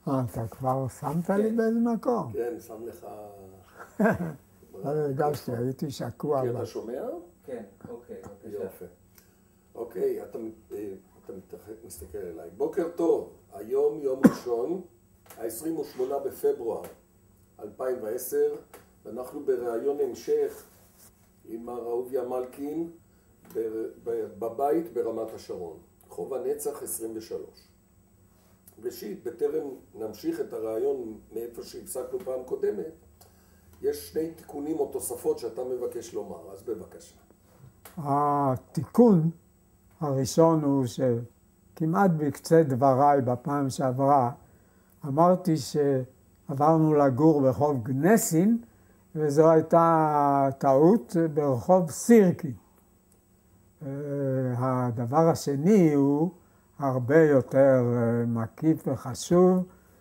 אתה כבר שמת לי באיזה מקום? כן, שם לך... לא הרגשתי, הייתי שקוע. כן, אתה שומע? כן, אוקיי. יופי. אוקיי, אתה מסתכל אליי. בוקר טוב, היום יום ראשון, ה-28 בפברואר 2010, ואנחנו בראיון המשך עם מר אהוביה מלכין בבית ברמת השרון, חוב הנצח 23. ראשית, בטרם נמשיך את הראיון מאיפה שהפסקנו פעם קודמת, יש שני תיקונים או תוספות שאתה מבקש לומר, אז בבקשה. התיקון הראשון הוא שכמעט בקצה דבריי בפעם שעברה, אמרתי שעברנו לגור ברחוב גנסין, וזו הייתה טעות ברחוב סירקי. הדבר השני הוא הרבה יותר מקיף וחשוב.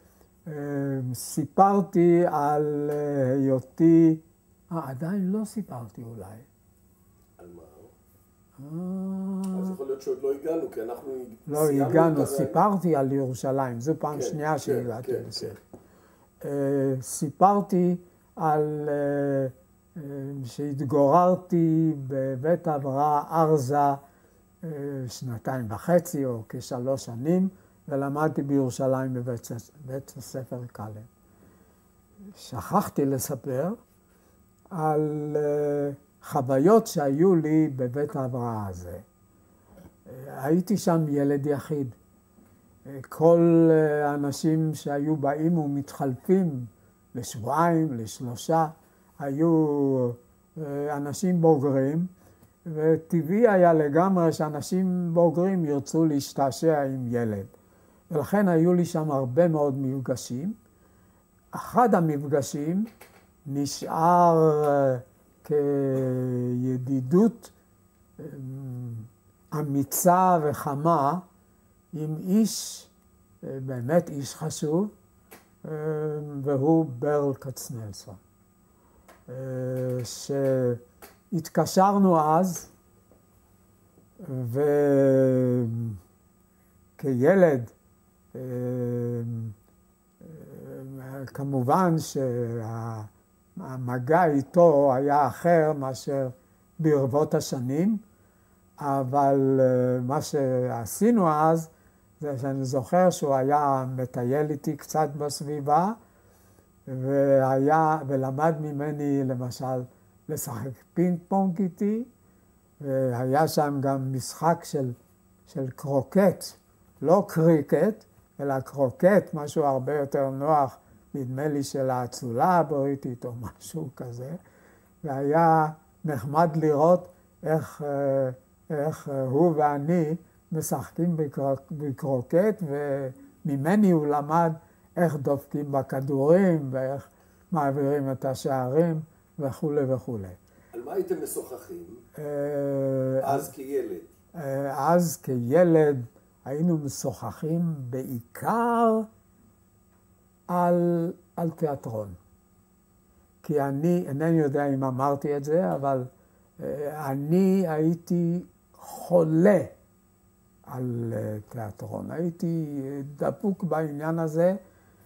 סיפרתי על היותי, עדיין לא סיפרתי אולי. על מה? אז יכול להיות שעוד לא הגענו, כי אנחנו לא הגענו, סיפרתי על ירושלים, זו פעם שנייה שהגעתי לזה. סיפרתי על שהתגוררתי בבית הבראה ארזה 2.5 או כ3 שנים, ולמדתי בירושלים בבית הספר קלם. שכחתי לספר על חוויות שהיו לי בבית ההבראה הזה. הייתי שם ילד יחיד. כל האנשים שהיו באים ומתחלפים לשבועיים, לשלושה, היו אנשים בוגרים, וטבעי היה לגמרי שאנשים בוגרים ירצו להשתעשע עם ילד. ולכן היו לי שם הרבה מאוד מפגשים. אחד המפגשים נשאר כידידות אמיצה וחמה עם איש, באמת איש חשוב, והוא ברל כצנלסון. שהתקשרנו אז, וכילד, כמובן שהמגע איתו היה אחר מאשר ברבות השנים, אבל מה שעשינו אז, זה שאני זוכר שהוא היה מטייל איתי קצת בסביבה, ולמד ממני למשל לשחק פינג פונג איתי, והיה שם גם משחק של קרוקט, לא קריקט, אלא קרוקט, משהו הרבה יותר נוח, נדמה לי של האצולה הבריטית או משהו כזה, והיה נחמד לראות איך הוא ואני משחקים בקרוקט, וממני הוא למד איך דופקים בכדורים ואיך מעבירים את השערים וכו' וכו'. על מה הייתם משוחחים אז כילד? אז כילד היינו משוחחים בעיקר על תיאטרון. כי אינני יודע אם אמרתי את זה, אבל אני הייתי חולה על תיאטרון. הייתי דפוק בעניין הזה,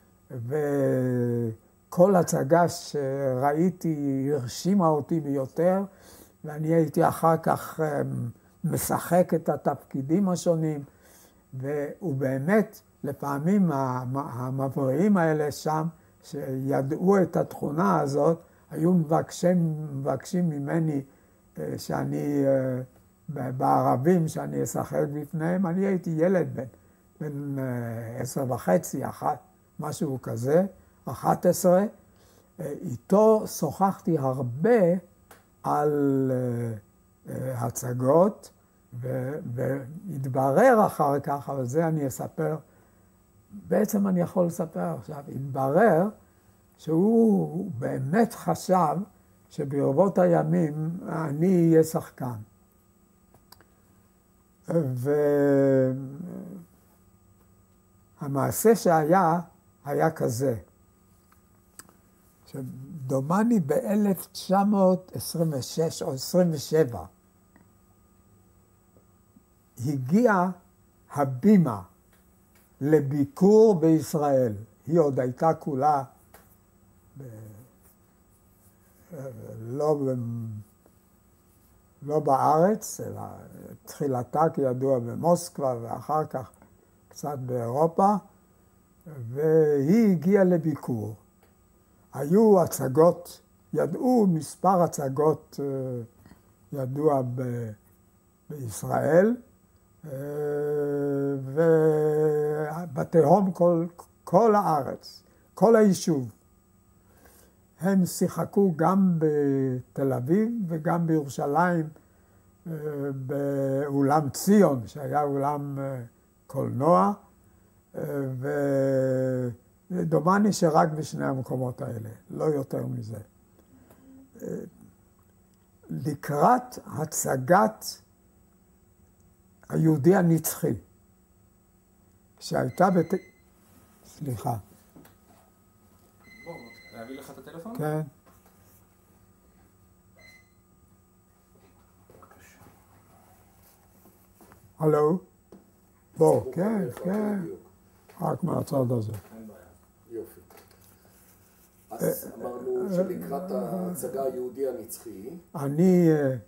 וכל הצגה שראיתי הרשימה אותי ביותר, ואני הייתי אחר כך משחק את התפקידים השונים, ובאמת לפעמים המבריאים האלה שם, שידעו את התכונה הזאת, היו מבקשים ממני שאני בערבים שאני אשחק בפניהם. אני הייתי ילד בן 10.5, משהו כזה, 11. איתו שוחחתי הרבה על הצגות, והתברר אחר כך, אבל זה אני אספר, בעצם אני יכול לספר עכשיו, התברר שהוא באמת חשב שברבות הימים אני אהיה שחקן. והמעשה היה כזה, שדומני ב-1926 או 27, הגיעה הבימה לביקור בישראל. היא עוד הייתה כולה לא בארץ, אלא תחילתה כידוע במוסקבה ואחר כך קצת באירופה, והיא הגיעה לביקור. היו הצגות, ידעו מספר הצגות ידוע בישראל, ובתהום כל הארץ, כל היישוב. הם שיחקו גם בתל אביב וגם בירושלים, באולם ציון, שהיה אולם קולנוע, ודומני שרק בשני המקומות האלה, לא יותר מזה. לקראת הצגת היהודי הנצחי, שהייתה סליחה. בוא, להביא לך את הטלפון? כן. הלו? בוא, כן, כן. רק מהצד הזה. אין בעיה. יופי. אז אמרנו שלקראת ההצגה היהודי הנצחי, אני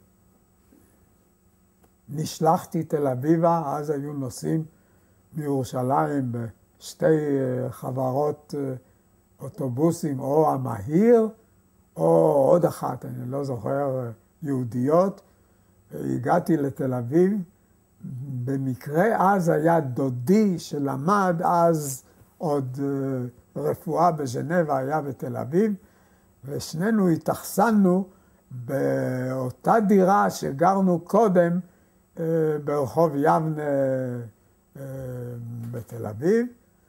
נשלחתי תל אביבה, אז היו נוסעים מירושלים בשתי חברות אוטובוסים, או המהיר, או עוד אחת, אני לא זוכר, יהודיות. הגעתי לתל אביב, במקרה אז היה דודי שלמד אז עוד רפואה בז'נבה, היה בתל אביב, ושנינו התאכסנו באותה דירה שגרנו קודם ברחוב יבנה בתל אביב,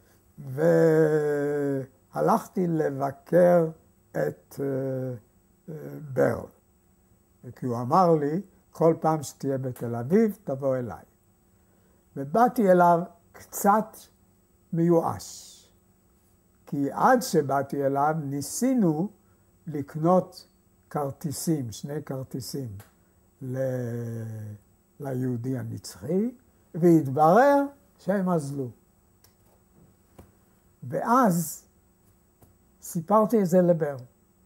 והלכתי לבקר את ברל. כי הוא אמר לי, כל פעם שתהיה בתל אביב, תבוא אליי. ובאתי אליו קצת מיואש. כי עד שבאתי אליו ניסינו לקנות כרטיסים, שני כרטיסים ליהודי הנצחי, והתברר שהם עזלו. ואז סיפרתי את זה לברל.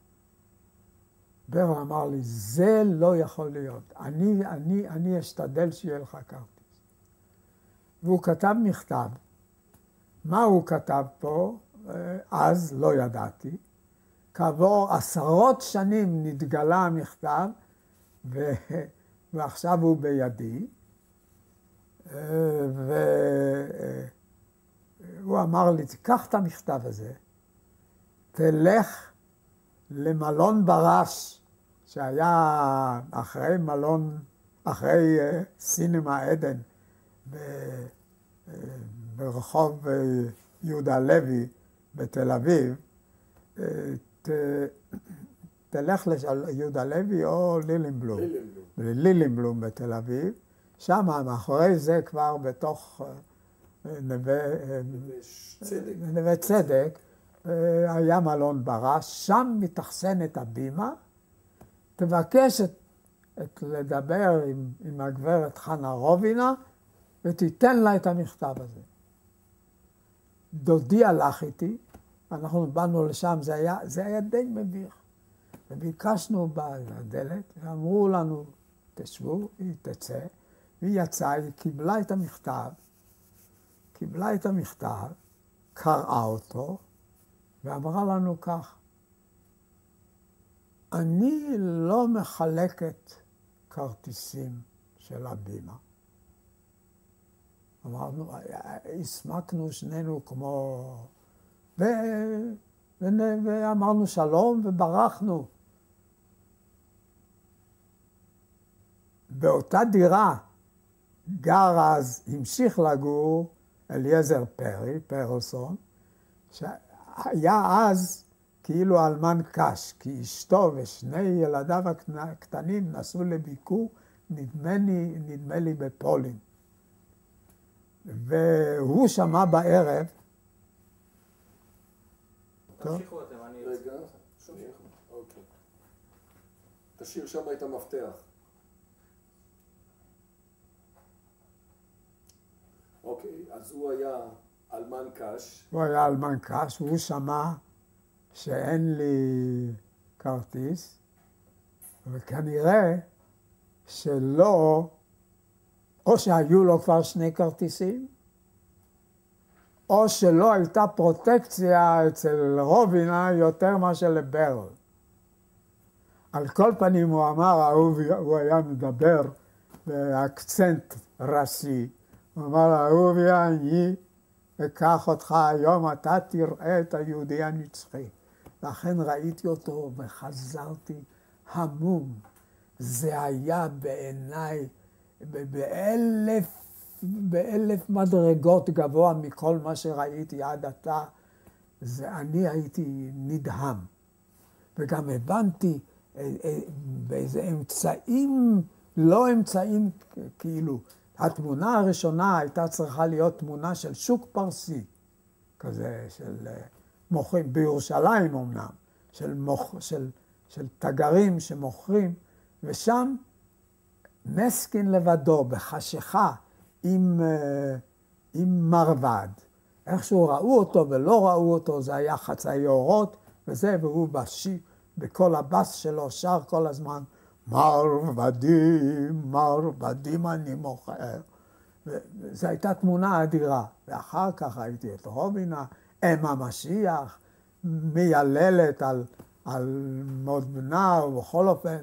ברל אמר לי, זה לא יכול להיות. אני אשתדל שיהיה לך כרטיס. והוא כתב מכתב. מה הוא כתב פה? אז לא ידעתי. כעבור עשרות שנים נתגלה המכתב, ועכשיו הוא בידי. והוא אמר לי, תיקח את המכתב הזה, תלך למלון ברש, שהיה אחרי סינמה עדן, ברחוב יהודה לוי בתל אביב. תלך ליהודה לוי או לילינבלום. לילינבלום בתל אביב. שם, מאחורי זה כבר בתוך נווה צדק, היה מלון ברש, שם מתאכסנת הבימה. תבקש לדבר עם הגברת חנה רובינה, ותיתן לה את המכתב הזה. דודי הלך איתי, אנחנו באנו לשם, זה היה די מביך. וביקשנו בדלת, ואמרו לנו, תשבו, היא תצא. והיא יצאה, היא קיבלה את המכתב, קראה אותו, ואמרה לנו כך, אני לא מחלקת כרטיסים של הבימה. אמרנו, הסמקנו שנינו כמו... ואמרנו שלום וברחנו. באותה דירה גר אז, המשיך לגור אליעזר פרלסון, שהיה אז כאילו אלמן קש, כי אשתו ושני ילדיו הקטנים נסעו לביקור, נדמה לי בפולין. והוא שמע בערב... תמשיכו אתם, אני... רגע, אוקיי. תשאיר שם את המפתח. אוקיי, אז הוא היה אלמן קש. הוא היה אלמן קש, והוא שמע שאין לי כרטיס, וכנראה שלא, או שהיו לו כבר 2 כרטיסים, או שלא הייתה פרוטקציה אצל רובינה יותר מאשר לברל. על כל פנים הוא אמר, הוא היה מדבר באקצנט רסי. הוא אמר, אהוביה, אני אקח אותך היום, אתה תראה את היהודי הנצחי. ואכן ראיתי אותו וחזרתי המום. זה היה בעיניי באלף מדרגות גבוה מכל מה שראיתי עד עתה. אני הייתי נדהם. וגם הבנתי באיזה אמצעים, לא אמצעים כאילו. התמונה הראשונה הייתה צריכה להיות תמונה של שוק פרסי, כזה של מוכרים, בירושלים אמנם, של תגרים שמוכרים, ושם מסקין לבדו, בחשיכה, עם מרבד. איכשהו ראו אותו ולא ראו אותו, זה היה חצאי אורות, וזה, והוא בכל הבס שלו שר כל הזמן, מרבדים אני מוכר. וזו הייתה תמונה אדירה. ואחר כך ראיתי את רובינה, אם המשיח, מייללת על מות בנה, ובכל אופן.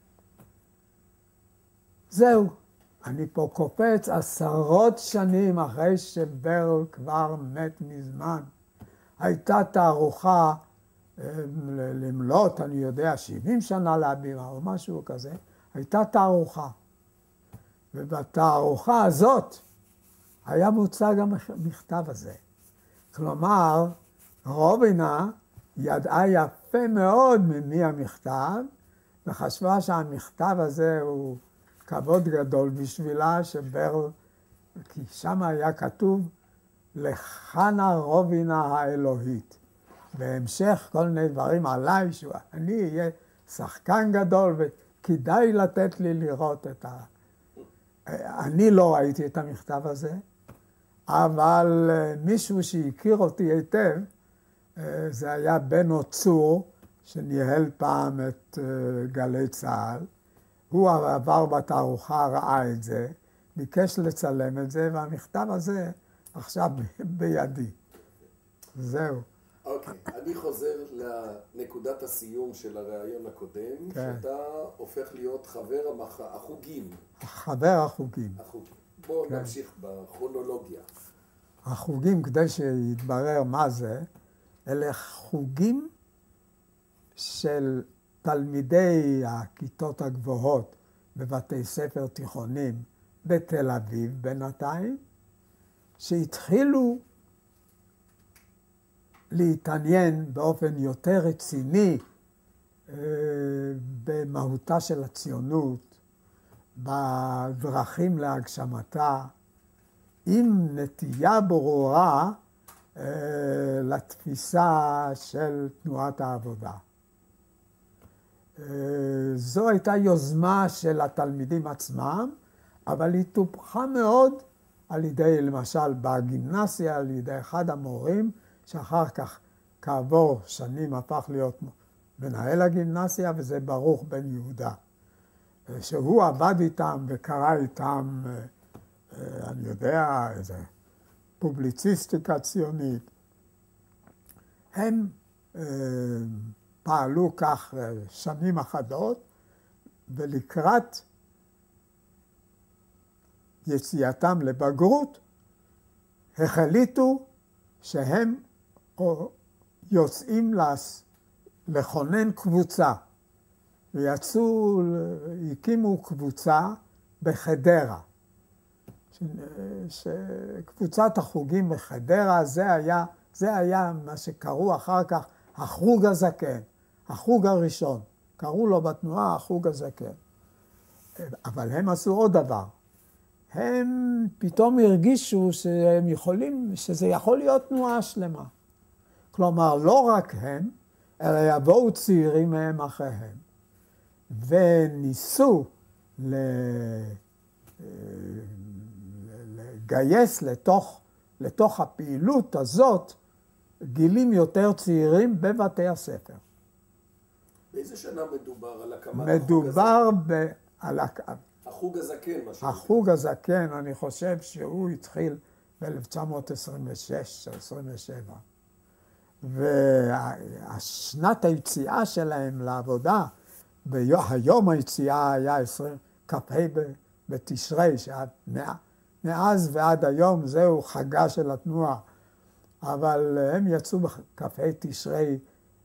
זהו, אני פה קופץ 10 שנים אחרי שברל כבר מת מזמן. הייתה תערוכה למלות, אני יודע, 70 שנה להבימה או משהו כזה, הייתה תערוכה. ובתערוכה הזאת היה מוצג המכתב הזה. כלומר, רובינה ידעה יפה מאוד ממי המכתב, וחשבה שהמכתב הזה הוא כבוד גדול בשבילה, שברל, כי שם היה כתוב, לחנה רובינה האלוהית. בהמשך כל מיני דברים עליי, שאני אהיה שחקן גדול וכדאי לתת לי לראות את אני לא ראיתי את המכתב הזה, אבל מישהו שהכיר אותי היטב, זה היה בנו צור, שניהל פעם את גלי צה"ל. הוא עבר בתערוכה, ראה את זה, ביקש לצלם את זה, והמכתב הזה עכשיו בידי. זהו. אוקיי, אני חוזר לנקודת הסיום של הרעיון הקודם, שאתה הופך להיות חבר החוגים. חבר החוגים. בואו נמשיך בכרונולוגיה. החוגים, כדי שיתברר מה זה, אלה חוגים של תלמידי הכיתות הגבוהות בבתי ספר תיכונים בתל אביב בינתיים, שהתחילו להתעניין באופן יותר רציני במהותה של הציונות, בדרכים להגשמתה, עם נטייה ברורה לתפיסה של תנועת העבודה. זו הייתה יוזמה של התלמידים עצמם, אבל היא טופחה מאוד על ידי, למשל, בגימנסיה, על ידי אחד המורים, שאחר כך, כעבור שנים, הפך להיות מנהל הגימנסיה, וזה ברוך בן יהודה. שהוא עבד איתם וקרא איתם, אני יודע, איזה פובליציסטיקה ציונית. הם פעלו כך שנים אחדות, ולקראת יציאתם לבגרות, החליטו שהם יוצאים לכונן קבוצה. ויצאו, הקימו קבוצה בחדרה. שקבוצת החוגים בחדרה, זה היה מה שקראו אחר כך החוג הזקן, החוג הראשון. קראו לו בתנועה החוג הזקן. אבל הם עשו עוד דבר. הם פתאום הרגישו שזה יכול להיות תנועה שלמה. כלומר, לא רק הם, אלא יבואו צעירים מהם אחריהם. וניסו לגייס לתוך לתוך הפעילות הזאת גילים יותר צעירים בבתי הספר. באיזה שנה מדובר על הקמת מדובר על החוג הזקן, מה שנקרא. החוג הזקן, אני חושב שהוא התחיל ב-1926 או 27. והשנת היציאה שלהם לעבודה, היום היציאה היה כ"ה בתשרי, מאז ועד היום זהו חגה של התנועה. אבל הם יצאו בכ"ה תשרי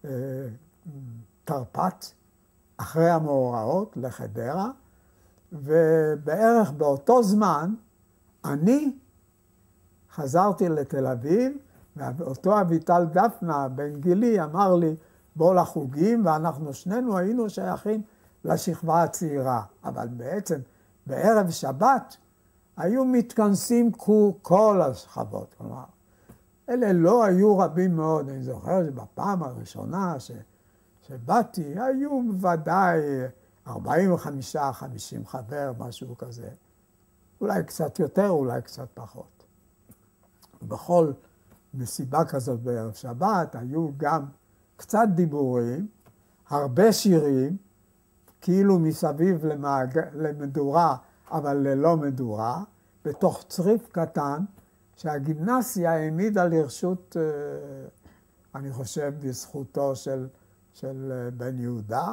תרפ"ט, אחרי המאורעות לחדרה, ובערך באותו זמן אני חזרתי לתל אביב, ואותו אביטל דפנה, בן גילי, אמר לי, בוא לחוגים, ואנחנו שנינו היינו שייכים לשכבה הצעירה. אבל בעצם בערב שבת היו מתכנסים כל השכבות. כלומר, אלה לא היו רבים מאוד. אני זוכר שבפעם הראשונה שבאתי, היו בוודאי 45-50 חבר, משהו כזה. אולי קצת יותר, אולי קצת פחות. בכל מסיבה כזאת בערב שבת היו גם קצת דיבורים, הרבה שירים, כאילו מסביב למדורה, אבל ללא מדורה, בתוך צריף קטן, שהגימנסיה העמידה לרשות, אני חושב, בזכותו של בן יהודה,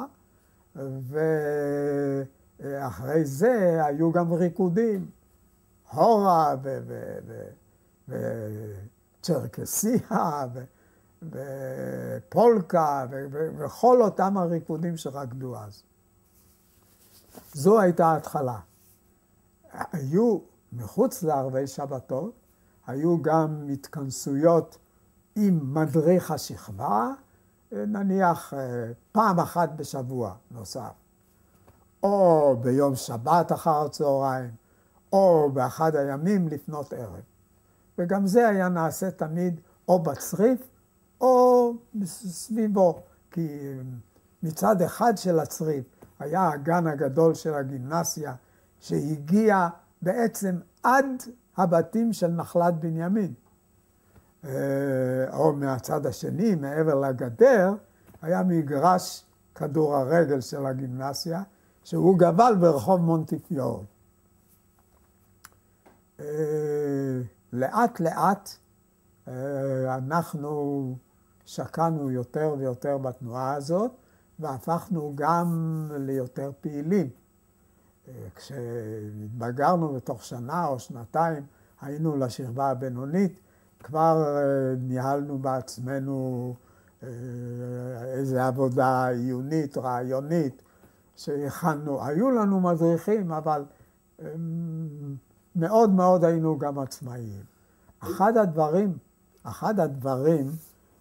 ואחרי זה היו גם ריקודים, הורה וצ'רקסיה ופולקה וכל אותם הריקודים שרקדו אז. זו הייתה ההתחלה. היו מחוץ לערבי שבתות, היו גם התכנסויות עם מדריך השכבה, נניח פעם אחת בשבוע נוסף, או ביום שבת אחר הצהריים, או באחד הימים לפנות ערב. וגם זה היה נעשה תמיד או בצריף, או סביבו, כי מצד אחד של הצריף היה הגן הגדול של הגימנסיה, שהגיע בעצם עד הבתים של נחלת בנימין. או מהצד השני, מעבר לגדר, היה מגרש כדור הרגל של הגימנסיה, שהוא גבל ברחוב מונטיפיורי. לאט לאט אנחנו שקענו יותר ויותר בתנועה הזאת, והפכנו גם ליותר פעילים. כשהתבגרנו בתוך שנה או שנתיים, היינו לשכבה הבינונית, כבר ניהלנו בעצמנו איזו עבודה עיונית, רעיונית, שהכנו. היו לנו מדריכים, אבל מאוד מאוד היינו גם עצמאיים. אחד הדברים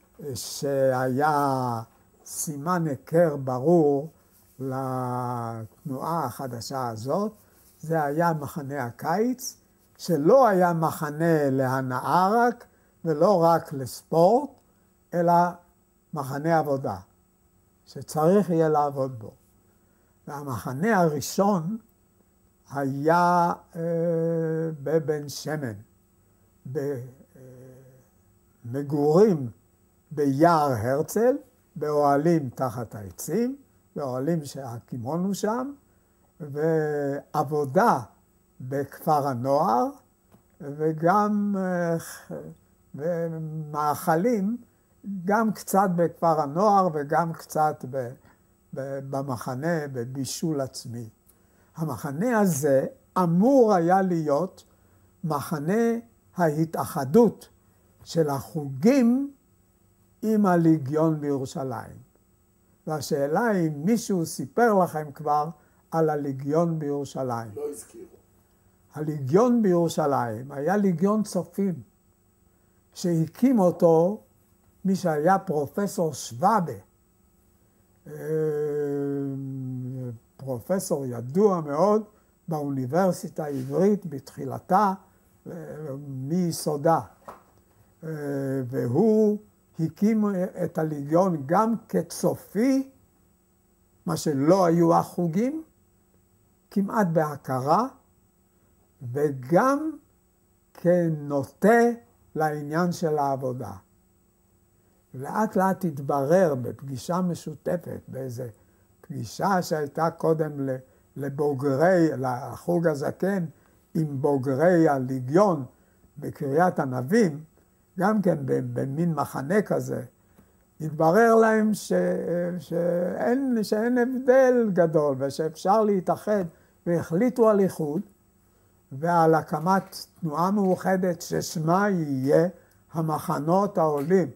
שהיה סימן היכר ברור לתנועה החדשה הזאת, זה היה מחנה הקיץ, שלא היה מחנה להנאה רק, ולא רק לספורט, אלא מחנה עבודה, שצריך יהיה לעבוד בו. והמחנה הראשון היה בבן שמן, במגורים ביער הרצל, באוהלים תחת העצים, באוהלים שהקימונו שם, ועבודה בכפר הנוער, וגם מאכלים, גם קצת בכפר הנוער וגם קצת במחנה, בבישול עצמי. המחנה הזה אמור היה להיות מחנה ההתאחדות של החוגים עם הליגיון בירושלים. והשאלה היא, מישהו סיפר לכם כבר על הליגיון בירושלים? לא הזכירו. הליגיון בירושלים היה ליגיון צופים, שהקים אותו מי שהיה פרופסור שוואבה, פרופסור ידוע מאוד באוניברסיטה העברית בתחילתה, מיסודה. והוא הקים את הליגיון גם כצופי, מה שלא היו החוגים, כמעט בהכרה, וגם כנוטה לעניין של העבודה. לאט לאט התברר בפגישה משותפת, באיזה פגישה שהייתה קודם לבוגרי, לחוג הזקן, עם בוגרי הליגיון בקריית ענבים, גם כן במין מחנה כזה, התברר להם שאין הבדל גדול ושאפשר להתאחד, והחליטו על איחוד ועל הקמת תנועה מאוחדת ששמה יהיה המחנות העולים.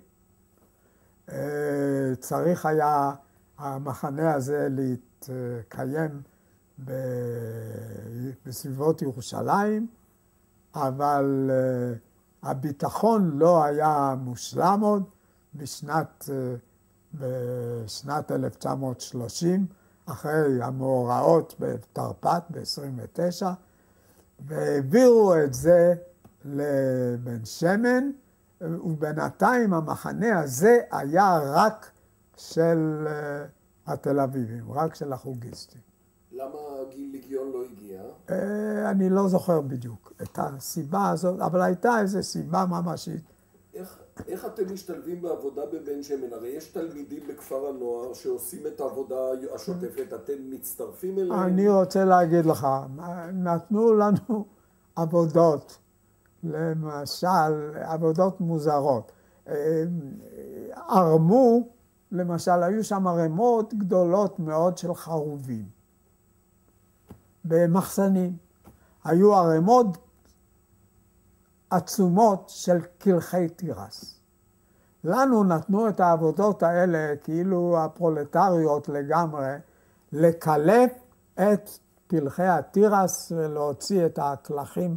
צריך היה המחנה הזה להתקיים בסביבות ירושלים, אבל הביטחון לא היה מושלם עוד בשנת 1930, אחרי המאורעות בתרפ"ט ב-29, והעבירו את זה לבן שמן, ובינתיים המחנה הזה היה רק של התל אביבים, רק של החוגיסטים. למה גיל ליגיון לא הגיע? אני לא זוכר בדיוק את הסיבה הזאת, אבל הייתה איזו סיבה ממשית. איך אתם משתלבים בעבודה בבן שמן? הרי יש תלמידים בכפר הנוער שעושים את העבודה השוטפת, אתם מצטרפים אליהם? אני רוצה להגיד לך, נתנו לנו עבודות, למשל, עבודות מוזרות. ערמו, למשל, היו שם ערימות גדולות מאוד של חרובים במחסנים. היו ערימות עצומות של קלחי תירס. לנו נתנו את העבודות האלה, כאילו הפרולטריות לגמרי, לקלף את פלחי התירס ולהוציא את הקלחים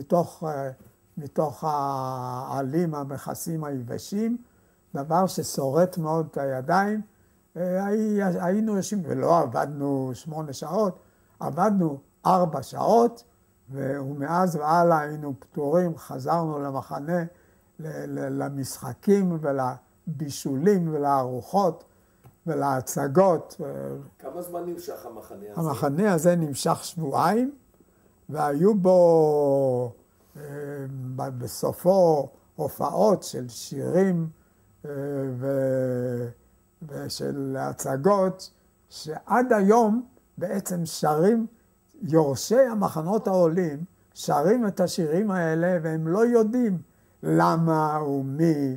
מתוך העלים המכסים היבשים, דבר ששורט מאוד את הידיים. היינו יושבים, ולא עבדנו 8 שעות, עבדנו 4 שעות, ומאז והלאה היינו פטורים, חזרנו למחנה, למשחקים ולבישולים ולארוחות ולהצגות. כמה זמן נמשך המחנה הזה? המחנה הזה נמשך 2 שבועות, והיו בו בסופו הופעות של שירים ושל הצגות, שעד היום בעצם שרים, יורשי המחנות העולים שרים את השירים האלה, והם לא יודעים למה ומי,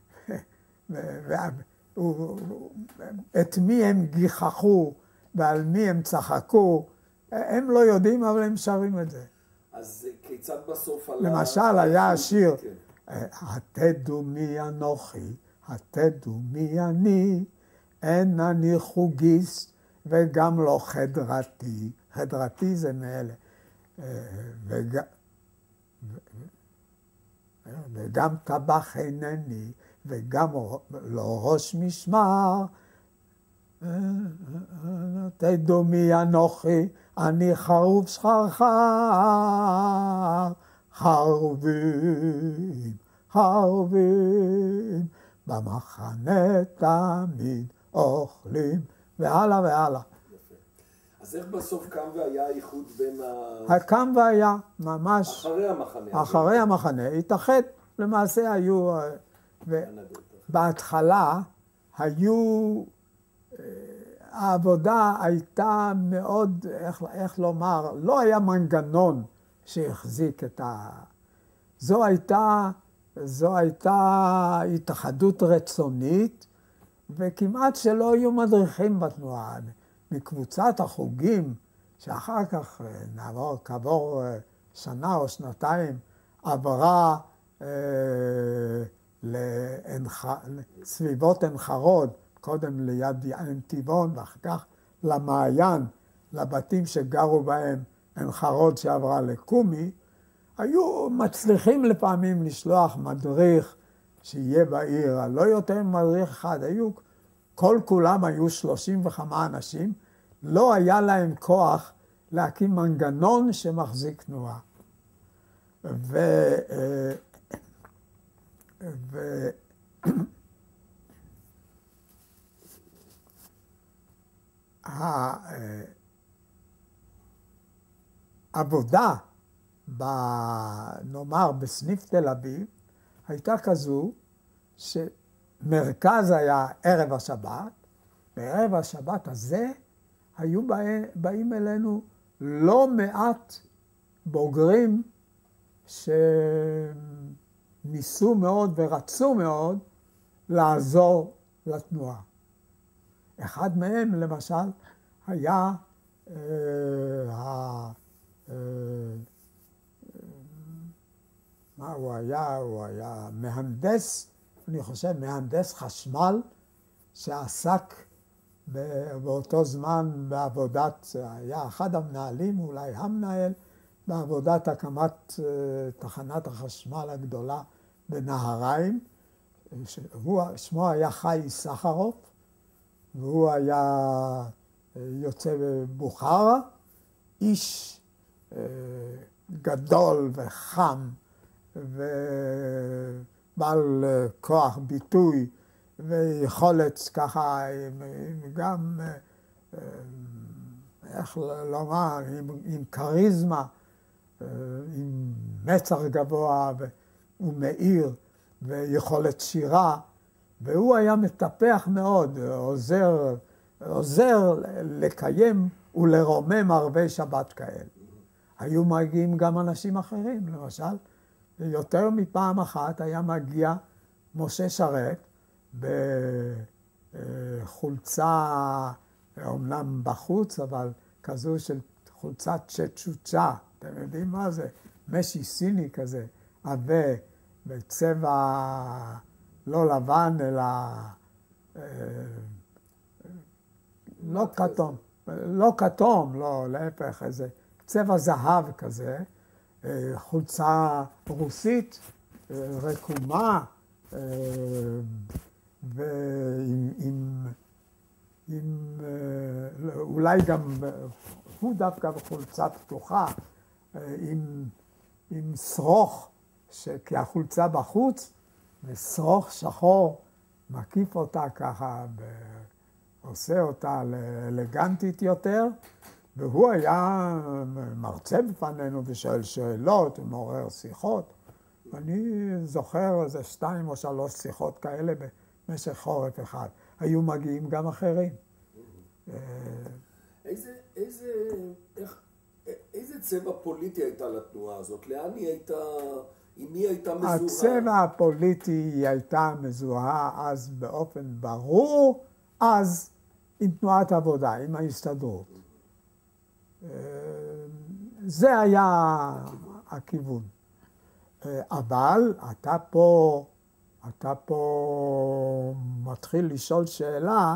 את מי הם גיחכו ועל מי הם צחקו. הם לא יודעים, אבל הם שרים את זה. אז כיצד בסוף עלה... למשל, היה השיר, התדעו מי אנוכי, התדעו מי אני, אין אני חוגיסט וגם לא חדרתי. חדרתי זה מאלה. וגם טבח אינני, וגם לא ראש משמר. תדעו מי אנוכי, אני חרוב שחרחר. חרובים, חרובים, במחנה תמיד אוכלים, והלאה והלאה. אז איך בסוף קם והיה האיחוד בין קם והיה, ממש. אחרי המחנה. אחרי המחנה. התאחד, למעשה היו, בהתחלה היו, העבודה הייתה מאוד, איך לומר, לא היה מנגנון שהחזיק את זו הייתה התאחדות רצונית, וכמעט שלא היו מדריכים בתנועה. מקבוצת החוגים, שאחר כך כעבור שנה או שנתיים, עברה לסביבות עין חרוד, קודם ליד עין טבעון, ואחר כך למעיין, לבתים שגרו בהם עין חרוד שעברה לקומי, היו מצליחים לפעמים לשלוח מדריך שיהיה בעיר, לא יותר מדריך אחד, כולם היו 30 וכמה אנשים, לא היה להם כוח להקים מנגנון שמחזיק תנועה. העבודה, נאמר, בסניף תל אביב, הייתה כזו שמרכז היה ערב השבת, בערב השבת הזה היו באים אלינו לא מעט בוגרים שניסו מאוד ורצו מאוד לעזור לתנועה. אחד מהם, למשל, היה מה הוא היה? הוא היה מהנדס, אני חושב, מהנדס חשמל, שעסק באותו זמן בעבודת, היה אחד המנהלים, אולי המנהל, בעבודת הקמת תחנת החשמל הגדולה בנהריים. שמו היה חי סחרוף, והוא היה יוצא בבוכרה, איש גדול וחם ובעל כוח ביטוי ויכולת ככה, גם, איך לומר, עם כריזמה, עם מצח גבוה ומאיר ויכולת שירה, והוא היה מטפח מאוד, עוזר לקיים ולרומם ערבי שבת כאלה. היו מגיעים גם אנשים אחרים, למשל, יותר מפעם אחת היה מגיע משה שרת בחולצה, אומנם בחוץ, אבל כזו של חולצת צ'צ'וצ'ה, אתם יודעים מה זה? משי סיני כזה, עבה, בצבע לא לבן, אלא לא כתום, לא, להפך, איזה צבע זהב כזה, חולצה רוסית, רקומה, ועם אולי גם, הוא דווקא בחולצה פתוחה, עם שרוך, כי החולצה בחוץ, ושרוך שחור מקיף אותה ככה, עושה אותה אלגנטית יותר, והוא היה מרצה בפנינו ושואל שאלות, ומעורר שיחות. אני זוכר איזה 2 או 3 שיחות כאלה במשך חורף אחד. היו מגיעים גם אחרים. איזה צבע פוליטי הייתה לתנועה הזאת? לאן היא הייתה, עם מי הייתה מזוהה? הצבע הפוליטי היא הייתה מזוהה אז באופן ברור, אז עם תנועת עבודה, עם ההסתדרות. זה היה הכיוון. אבל אתה פה מתחיל לשאול שאלה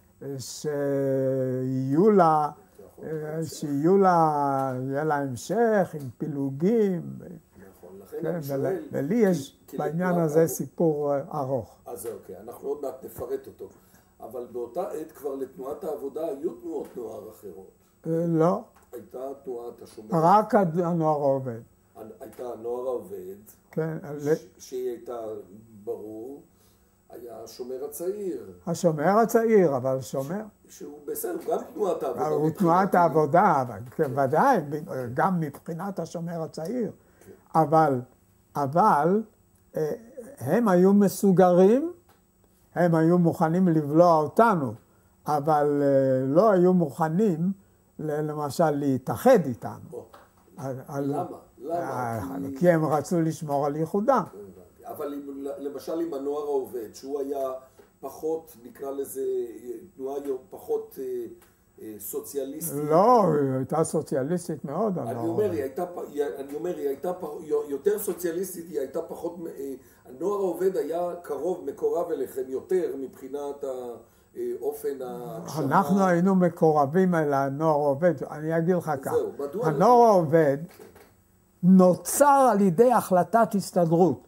יהיה לה המשך עם פילוגים. נכון, לכן אני שואל... ולי יש בעניין הזה סיפור ארוך. אז זה אוקיי, אנחנו עוד מעט נפרט אותו. אבל באותה עת כבר לתנועת העבודה היו תנועות נוער אחרות. לא. הייתה תנועת השומר... רק הנוער העובד. הייתה הנוער העובד, כן. שהיא הייתה ברור, היה השומר הצעיר. השומר הצעיר, אבל שומר... שהוא בסדר, גם תנועת העבודה. הוא תנועת העבודה, ודאי, גם מבחינת השומר הצעיר. אבל הם היו מסוגרים, הם היו מוכנים לבלוע אותנו, אבל לא היו מוכנים, למשל, להתאחד איתנו. למה? כי הם רצו לשמור על ייחודם. אבל למשל עם הנוער העובד, שהוא היה פחות, נקרא לזה, תנועה פחות סוציאליסטית. לא, היא הייתה סוציאליסטית מאוד. אני אומר, היא הייתה יותר סוציאליסטית, היא הייתה פחות, הנוער העובד היה קרוב, מקורב אליכם יותר מבחינת אופן ההגשמה. אנחנו היינו מקורבים אל הנוער העובד, אני אגיד לך כך. הנוער העובד נוצר על ידי החלטת הסתדרות.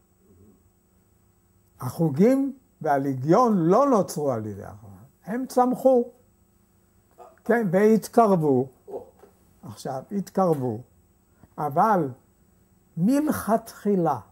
החוגים והליגיון לא נוצרו על ידי החלטה, הם צמחו. כן, והתקרבו. עכשיו, התקרבו. אבל מלכתחילה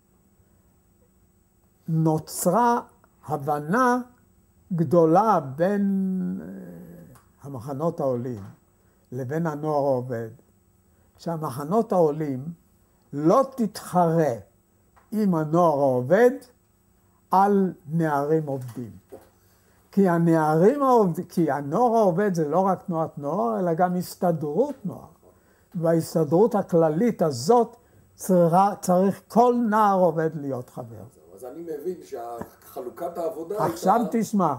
נוצרה הבנה גדולה בין המחנות העולים לבין הנוער העובד, שהמחנות העולים לא תתחרה עם הנוער העובד על נערים עובדים. כי הנוער העובד זה לא רק תנועת נוער, אלא גם הסתדרות נוער. וההסתדרות הכללית הזאת צריך כל נער עובד להיות חבר. אז אני מבין שחלוקת העבודה עכשיו תשמע,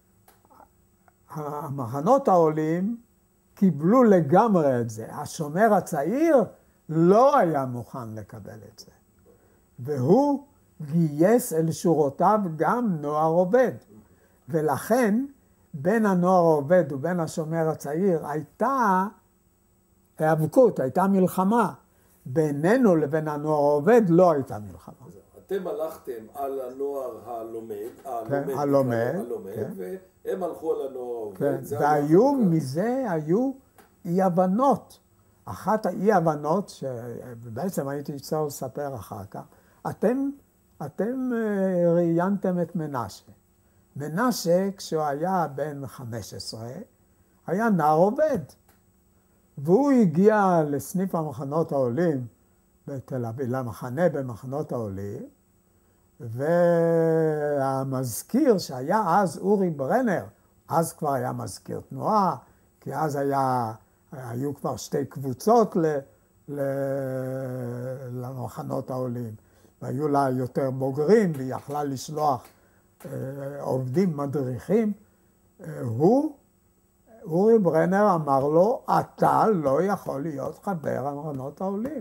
המחנות העולים קיבלו לגמרי את זה. השומר הצעיר לא היה מוכן לקבל את זה. והוא גייס אל שורותיו גם נוער עובד. ולכן בין הנוער העובד ובין השומר הצעיר הייתה היאבקות, הייתה מלחמה. בינינו לבין הנוער העובד לא הייתה מלחמה. אתם הלכתם על הנוער הלומד, והם הלכו על הנוער העובד. והיו מזה, היו אי-הבנות. אחת האי-הבנות, שבעצם הייתי צריך לספר אחר כך, אתם ראיינתם את מנשה. מנשה, כשהוא היה בן 15, היה נער עובד. והוא הגיע לסניף המחנות העולים בתל אביב, למחנה במחנות העולים, והמזכיר שהיה אז אורי ברנר, אז כבר היה מזכיר תנועה, כי אז היו כבר שתי קבוצות למחנות העולים, והיו לה יותר בוגרים, והיא יכלה לשלוח עובדים מדריכים. אורי ברנר אמר לו, אתה לא יכול להיות חבר המחנות העולים.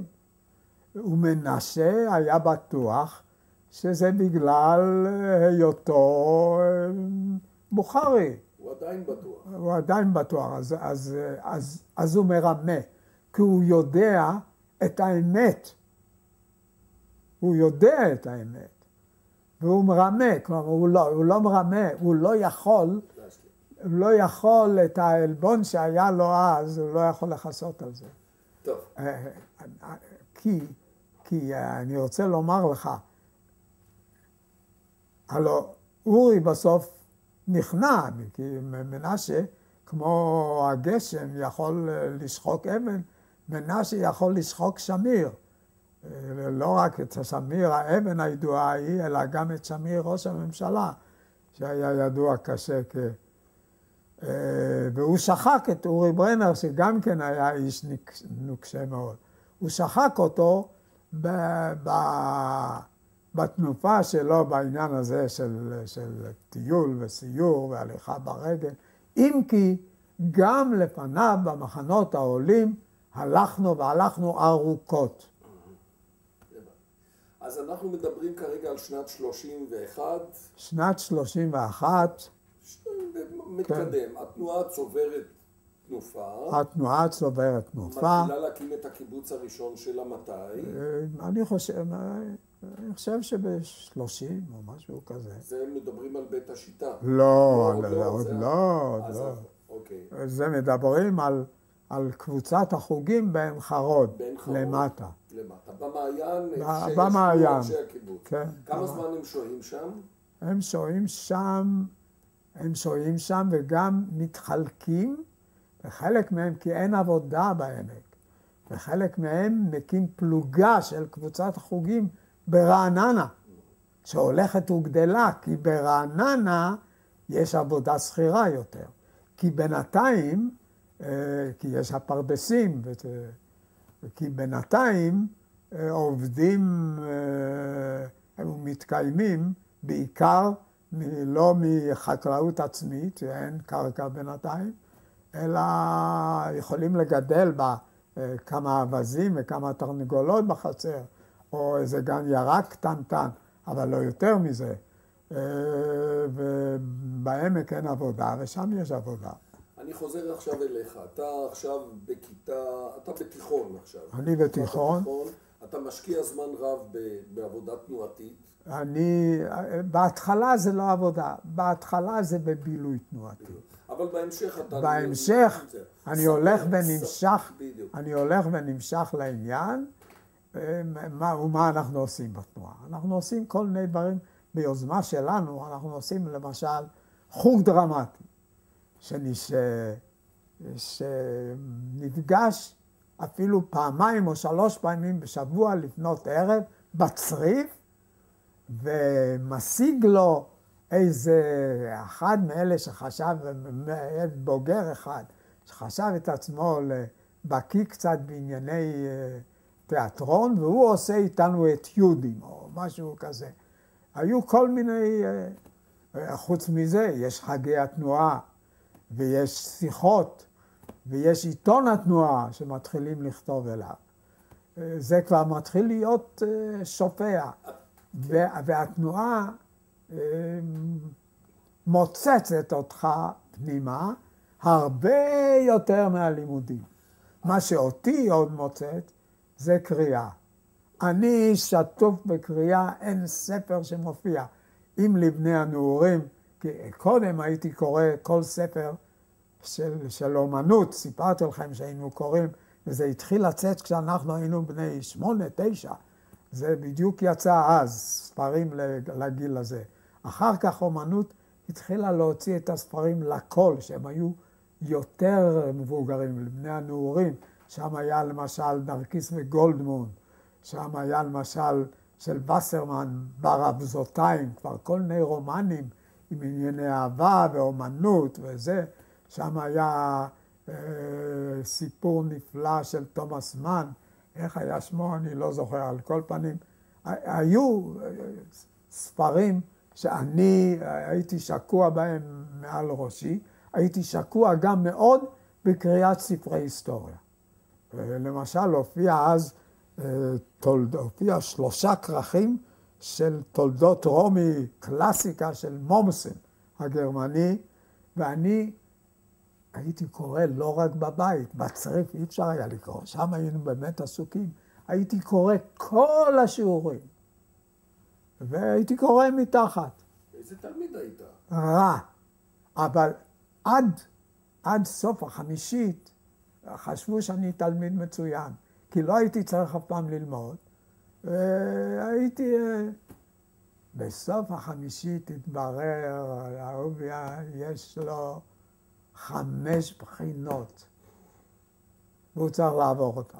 ומנשה היה בטוח שזה בגלל היותו בוכרי. הוא עדיין בטוח. הוא עדיין בטוח, אז הוא מרמה, כי הוא יודע את האמת. הוא יודע את האמת. והוא מרמה, כלומר, הוא לא מרמה, הוא לא יכול את העלבון שהיה לו אז, הוא לא יכול לחסות על זה. טוב. כי אני רוצה לומר לך, הלוא אורי בסוף נכנע, כי מנשה, כמו הגשם יכול לשחוק אבן, מנשה יכול לשחוק שמיר. לא רק את שמיר, האבן הידועה היא, אלא גם את שמיר ראש הממשלה, שהיה ידוע קשה והוא שחק את אורי ברנר, שגם כן היה איש נוקשה מאוד. הוא שחק אותו בתנופה שלו בעניין הזה של טיול וסיור והליכה ברגל, אם כי גם לפניו במחנות העולים הלכנו ארוכות. אז אנחנו מדברים כרגע על שנת 31. שנת 31. מתקדם. התנועה צוברת תנופה. התנועה צוברת תנופה. מתחילה להקים את הקיבוץ הראשון שלה מתי? אני חושב שב-30 או משהו כזה. זה מדברים על בית השיטה. לא, עוד לא. אוקיי. זה מדברים על קבוצת החוגים בעין חרוד, למטה. במעיין. שיש הקיבוץ. כן. כמה זמן הם שוהים שם? הם שוהים שם וגם מתחלקים, וחלק מהם, כי אין עבודה בעמק, וחלק מהם מקים פלוגה של קבוצת החוגים ברעננה, שהולכת וגדלה, כי ברעננה יש עבודה שכירה יותר. כי בינתיים, כי יש הפרדסים, כי בינתיים עובדים ומתקיימים בעיקר לא מחקלאות עצמית, שאין קרקע בינתיים, אלא יכולים לגדל בה כמה אבזים וכמה תרנגולות בחצר, או איזה גן ירק קטנטן, אבל לא יותר מזה. ובעמק אין עבודה, ושם יש עבודה. אני חוזר עכשיו אליך. אתה עכשיו אתה בתיכון עכשיו. אני בתיכון. אתה משקיע זמן רב בעבודה תנועתית. בהתחלה זה לא עבודה, בהתחלה זה בבילוי תנועתי. אבל בהמשך אתה... בהמשך אני הולך ונמשך לעניין, ומה אנחנו עושים בתנועה. אנחנו עושים כל מיני דברים ביוזמה שלנו, אנחנו עושים למשל חוג דרמטי, שנפגש אפילו פעמיים או 3 פעמים בשבוע לפנות ערב בצריף, ומשיג לו איזה אחד מאלה שחשב, בוגר אחד, שחשב את עצמו לבקיא קצת בענייני תיאטרון, והוא עושה איתנו את יודים, או משהו כזה. היו כל מיני, חוץ מזה, יש חגי התנועה, ויש שיחות, ויש עיתון התנועה שמתחילים לכתוב אליו. זה כבר מתחיל להיות שופע, והתנועה מוצצת אותך פנימה הרבה יותר מהלימודים. מה שאותי עוד מוצאת זה קריאה. אני שטוף בקריאה, אין ספר שמופיע. אם לבני הנעורים, כי קודם הייתי קורא כל ספר של אומנות, סיפרתי לכם שהיינו קוראים, וזה התחיל לצאת כשאנחנו היינו בני 8, 9. זה בדיוק יצא אז, ספרים לגיל הזה. אחר כך אומנות התחילה להוציא את הספרים לכל, שהם היו יותר מבוגרים, לבני הנעורים. שם היה למשל נרקיס וגולדמון, שם היה למשל של וסרמן, ברבזותיים, כבר כל מיני רומנים עם ענייני אהבה ואומנות וזה. שם היה סיפור נפלא של תומאס מן, איך היה שמו, אני לא זוכר, על כל פנים. היו ספרים שאני הייתי שקוע בהם מעל ראשי, הייתי שקוע גם מאוד בקריאת ספרי היסטוריה. למשל, הופיע 3 כרכים של תולדות רומי, קלאסיקה של מומסן הגרמני, ואני הייתי קורא לא רק בבית, בצריף אי אפשר היה לקרוא, שם היינו באמת עסוקים. הייתי קורא כל השיעורים, והייתי קורא מתחת. איזה תלמיד היית? רע, אבל עד סוף החמישית חשבו שאני תלמיד מצוין, כי לא הייתי צריך אף פעם ללמוד. והייתי, בסוף החמישית התברר, אהוביה יש לו 5 בחינות, והוא צריך לעבור אותה.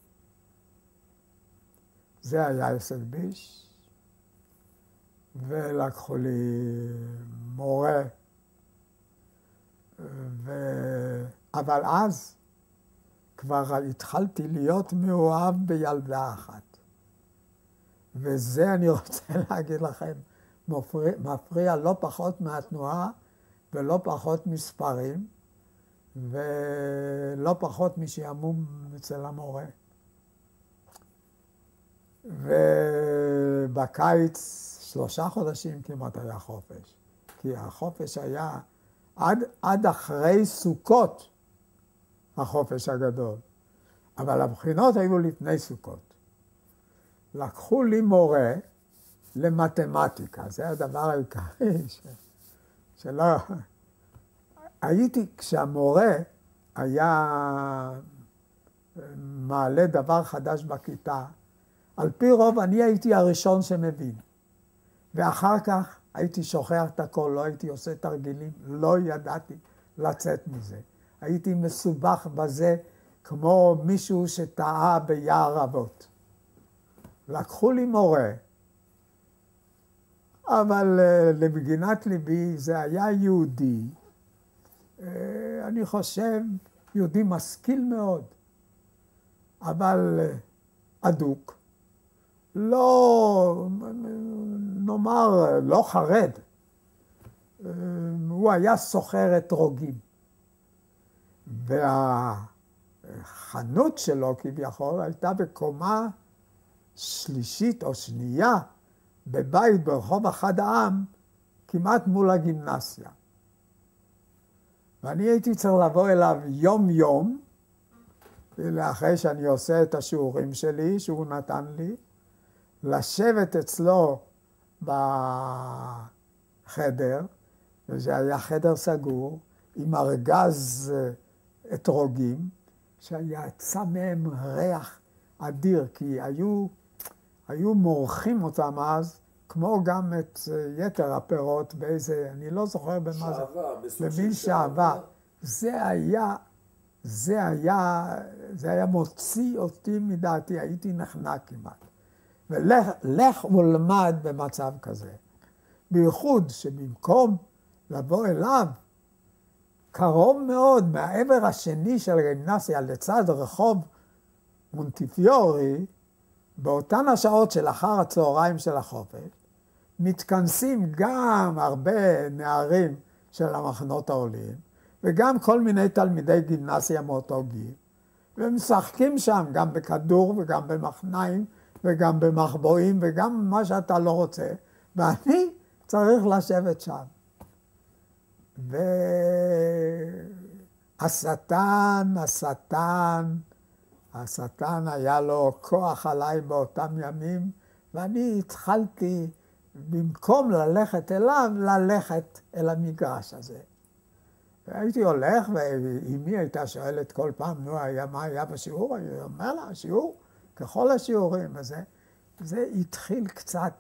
זה היה הישג ביש, ולקחו לי מורה, אבל אז כבר התחלתי להיות מאוהב בילדה אחת. וזה אני רוצה להגיד לכם, מפריע לא פחות מהתנועה, ולא פחות מספרים, ולא פחות משעמום אצל המורה. ובקיץ 3 חודשים כמעט היה חופש, כי החופש היה עד אחרי סוכות, החופש הגדול. אבל הבחינות היו לפני סוכות. לקחו לי מורה למתמטיקה, זה הדבר העיקרי שלא... כשהמורה היה מעלה דבר חדש בכיתה, על פי רוב אני הייתי הראשון שמבין. ואחר כך הייתי שוכח את הכל, לא הייתי עושה תרגילים, לא ידעתי לצאת מזה. הייתי מסובך בזה כמו מישהו שטעה ביער אבות. לקחו לי מורה, אבל למגינת ליבי זה היה יהודי, אני חושב יהודי משכיל מאוד, אבל אדוק, לא, נאמר, לא חרד. הוא היה סוחר אתרוגים. והחנות שלו כביכול הייתה בקומה שלישית או שנייה, בבית ברחוב אחד העם, כמעט מול הגימנסיה. ואני הייתי צריך לבוא אליו יום יום, אחרי שאני עושה את השיעורים שלי, שהוא נתן לי, לשבת אצלו בחדר, וזה היה חדר סגור, עם ארגז אתרוגים, שיצא מהם ריח אדיר, כי היו מורחים אותם אז, כמו גם את יתר הפירות באיזה, אני לא זוכר במה זה. במין שעבה. זה היה מוציא אותי מדעתי, הייתי נחנק כמעט. ולך ולמד במצב כזה. בייחוד שבמקום לבוא אליו, קרוב מאוד מהעבר השני של הגימנסיה לצד רחוב מונטיפיורי, באותן השעות של אחר הצהריים של החופש, מתכנסים גם הרבה נערים של המחנות העולים, וגם כל מיני תלמידי גימנסיה מאותו גיל, ומשחקים שם גם בכדור וגם במחניים וגם במחבואים וגם מה שאתה לא רוצה, ואני צריך לשבת שם. והשטן היה לו כוח עליי באותם ימים, ואני התחלתי, במקום ללכת אליו, ללכת אל המגרש הזה. והייתי הולך, ואמי הייתה שואלת כל פעם, נו, מה היה בשיעור? אני אומר לה, השיעור, ככל השיעורים, זה התחיל קצת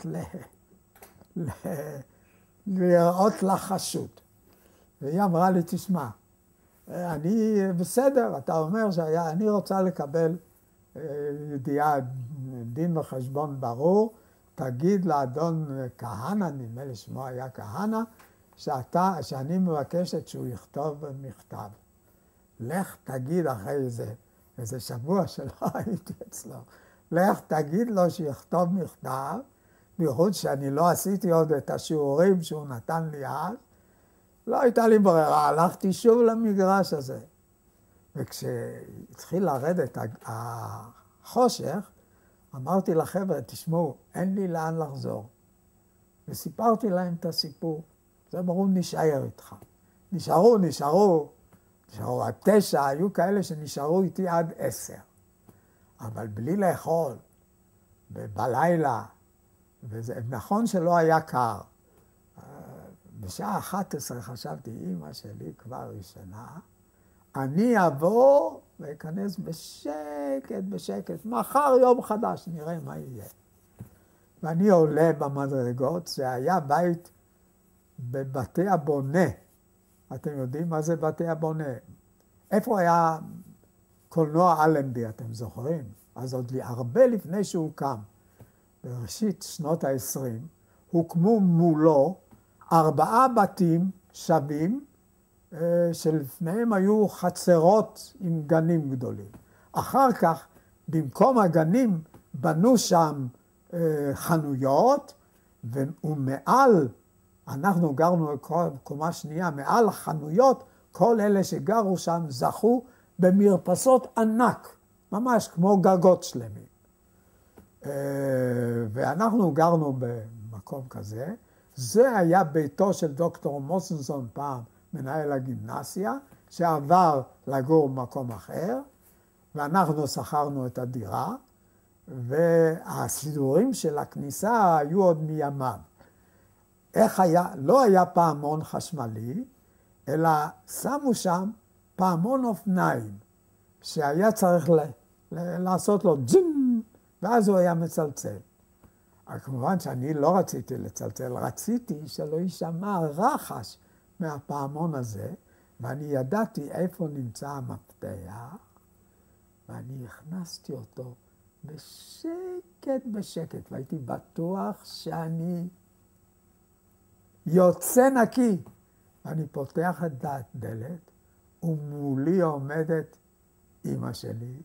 לראות לה חשוד. והיא אמרה לי, תשמע, אני בסדר, אתה אומר שאני רוצה לקבל ידיעה, דין וחשבון ברור, תגיד לאדון כהנא, נדמה לי שמו היה כהנא, שאני מבקשת שהוא יכתוב מכתב. לך תגיד אחרי איזה שבוע שלא הייתי אצלו, לך תגיד לו שיכתוב מכתב, בייחוד שאני לא עשיתי עוד את השיעורים שהוא נתן לי אז, לא הייתה לי ברירה, הלכתי שוב למגרש הזה. וכשהתחיל לרדת החושך, אמרתי לחבר'ה, תשמעו, אין לי לאן לחזור. וסיפרתי להם את הסיפור. זה ברור, נשאר איתך. נשארו עד 9, היו כאלה שנשארו איתי עד 10. אבל בלי לאכול, בלילה, וזה נכון שלא היה קר. בשעה 11 חשבתי, אמא שלי כבר ישנה, אני אבוא ואכנס בשקט, מחר יום חדש, נראה מה יהיה. ואני עולה במדרגות, זה היה בית בבתי הבונה. אתם יודעים מה זה בתי הבונה? איפה היה קולנוע אלנבי, אתם זוכרים? אז עוד הרבה לפני שהוא קם, בראשית שנות ה-20, הוקמו מולו 4 בתים שווים, שלפניהם היו חצרות עם גנים גדולים. אחר כך, במקום הגנים, בנו שם חנויות, ומעל, אנחנו גרנו קומה שנייה, מעל החנויות, כל אלה שגרו שם זכו במרפסות ענק, ממש כמו גגות שלמים. ואנחנו גרנו במקום כזה. זה היה ביתו של דוקטור מוסנסון פעם, מנהל הגימנסיה, שעבר לגור במקום אחר, ואנחנו שכרנו את הדירה, והסידורים של הכניסה היו עוד מימיו. איך היה? לא היה פעמון חשמלי, אלא שמו שם פעמון אופניים, שהיה צריך לעשות לו ג'ים, ואז הוא היה מצלצל. כמובן שאני לא רציתי לצלצל, רציתי שלא יישמע רחש מהפעמון הזה, ואני ידעתי איפה נמצא המפתח, ואני הכנסתי אותו בשקט, והייתי בטוח שאני יוצא נקי. אני פותח את הדלת, ומולי עומדת אמא שלי,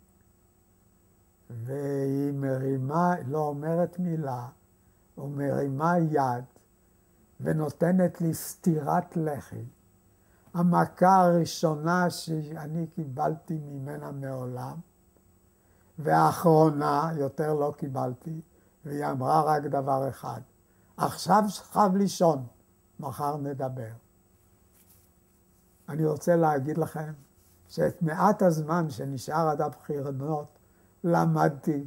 והיא מרימה, לא אומרת מילה, ומרימה יד, ונותנת לי סטירת לחי. המכה הראשונה שאני קיבלתי ממנה מעולם, והאחרונה יותר לא קיבלתי, והיא אמרה רק דבר אחד, עכשיו שכב לישון, מחר נדבר. אני רוצה להגיד לכם שאת מעט הזמן שנשאר עד הבחינות, למדתי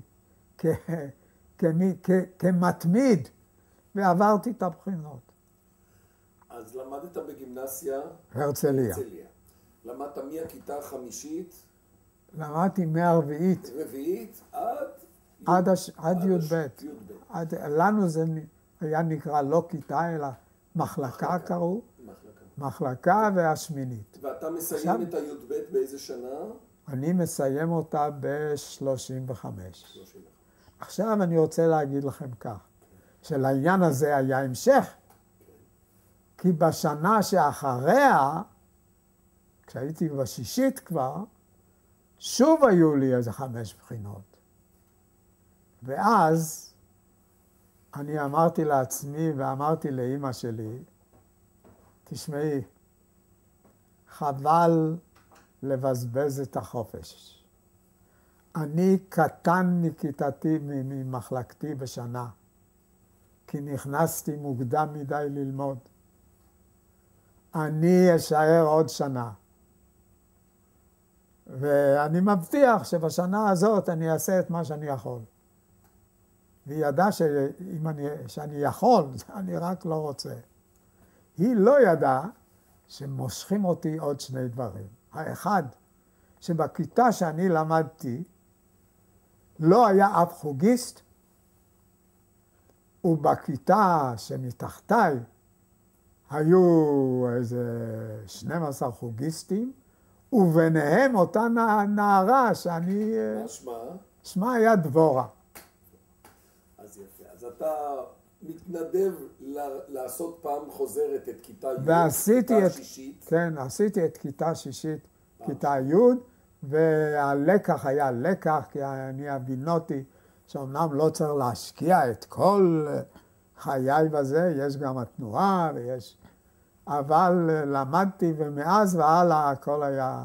כמתמיד, ועברתי את הבחינות. אז למדת בגימנסיה? הרצליה. למדת מהכיתה החמישית? למדתי מהרביעית. רביעית עד י"ב. לנו זה היה נקרא לא כיתה, אלא מחלקה קראו. מחלקה והשמינית. ואתה מסיים את הי"ב באיזה שנה? אני מסיים אותה ב-35. עכשיו אני רוצה להגיד לכם כך, שלעניין הזה היה המשך, כי בשנה שאחריה, כשהייתי בשישית כבר, שוב היו לי איזה 5 בחינות. ואז אני אמרתי לעצמי ואמרתי לאמא שלי, תשמעי, חבל לבזבז את החופש. אני קטן מכיתתי, ממחלקתי בשנה, כי נכנסתי מוקדם מדי ללמוד. אני אשאר עוד שנה. ואני מבטיח שבשנה הזאת אני אעשה את מה שאני יכול. והיא ידעה שאני יכול, אני רק לא רוצה. היא לא ידעה שמושכים אותי עוד 2 דברים. האחד, שבכיתה שאני למדתי, לא היה אף חוגיסט, ובכיתה שמתחתיי היו איזה 12 חוגיסטים, וביניהם אותה נערה שאני... מה שמה? שמה היה דבורה. אז יפה. אז אתה מתנדב לעשות פעם חוזרת את כיתה י', ועשיתי כיתה שישית. כן, עשיתי את כיתה שישית, כיתה י', והלקח היה לקח, כי אני הבינותי, שאומנם לא צריך להשקיע את כל חיי בזה, יש גם התנועה ויש... אבל למדתי, ומאז והלאה הכל היה...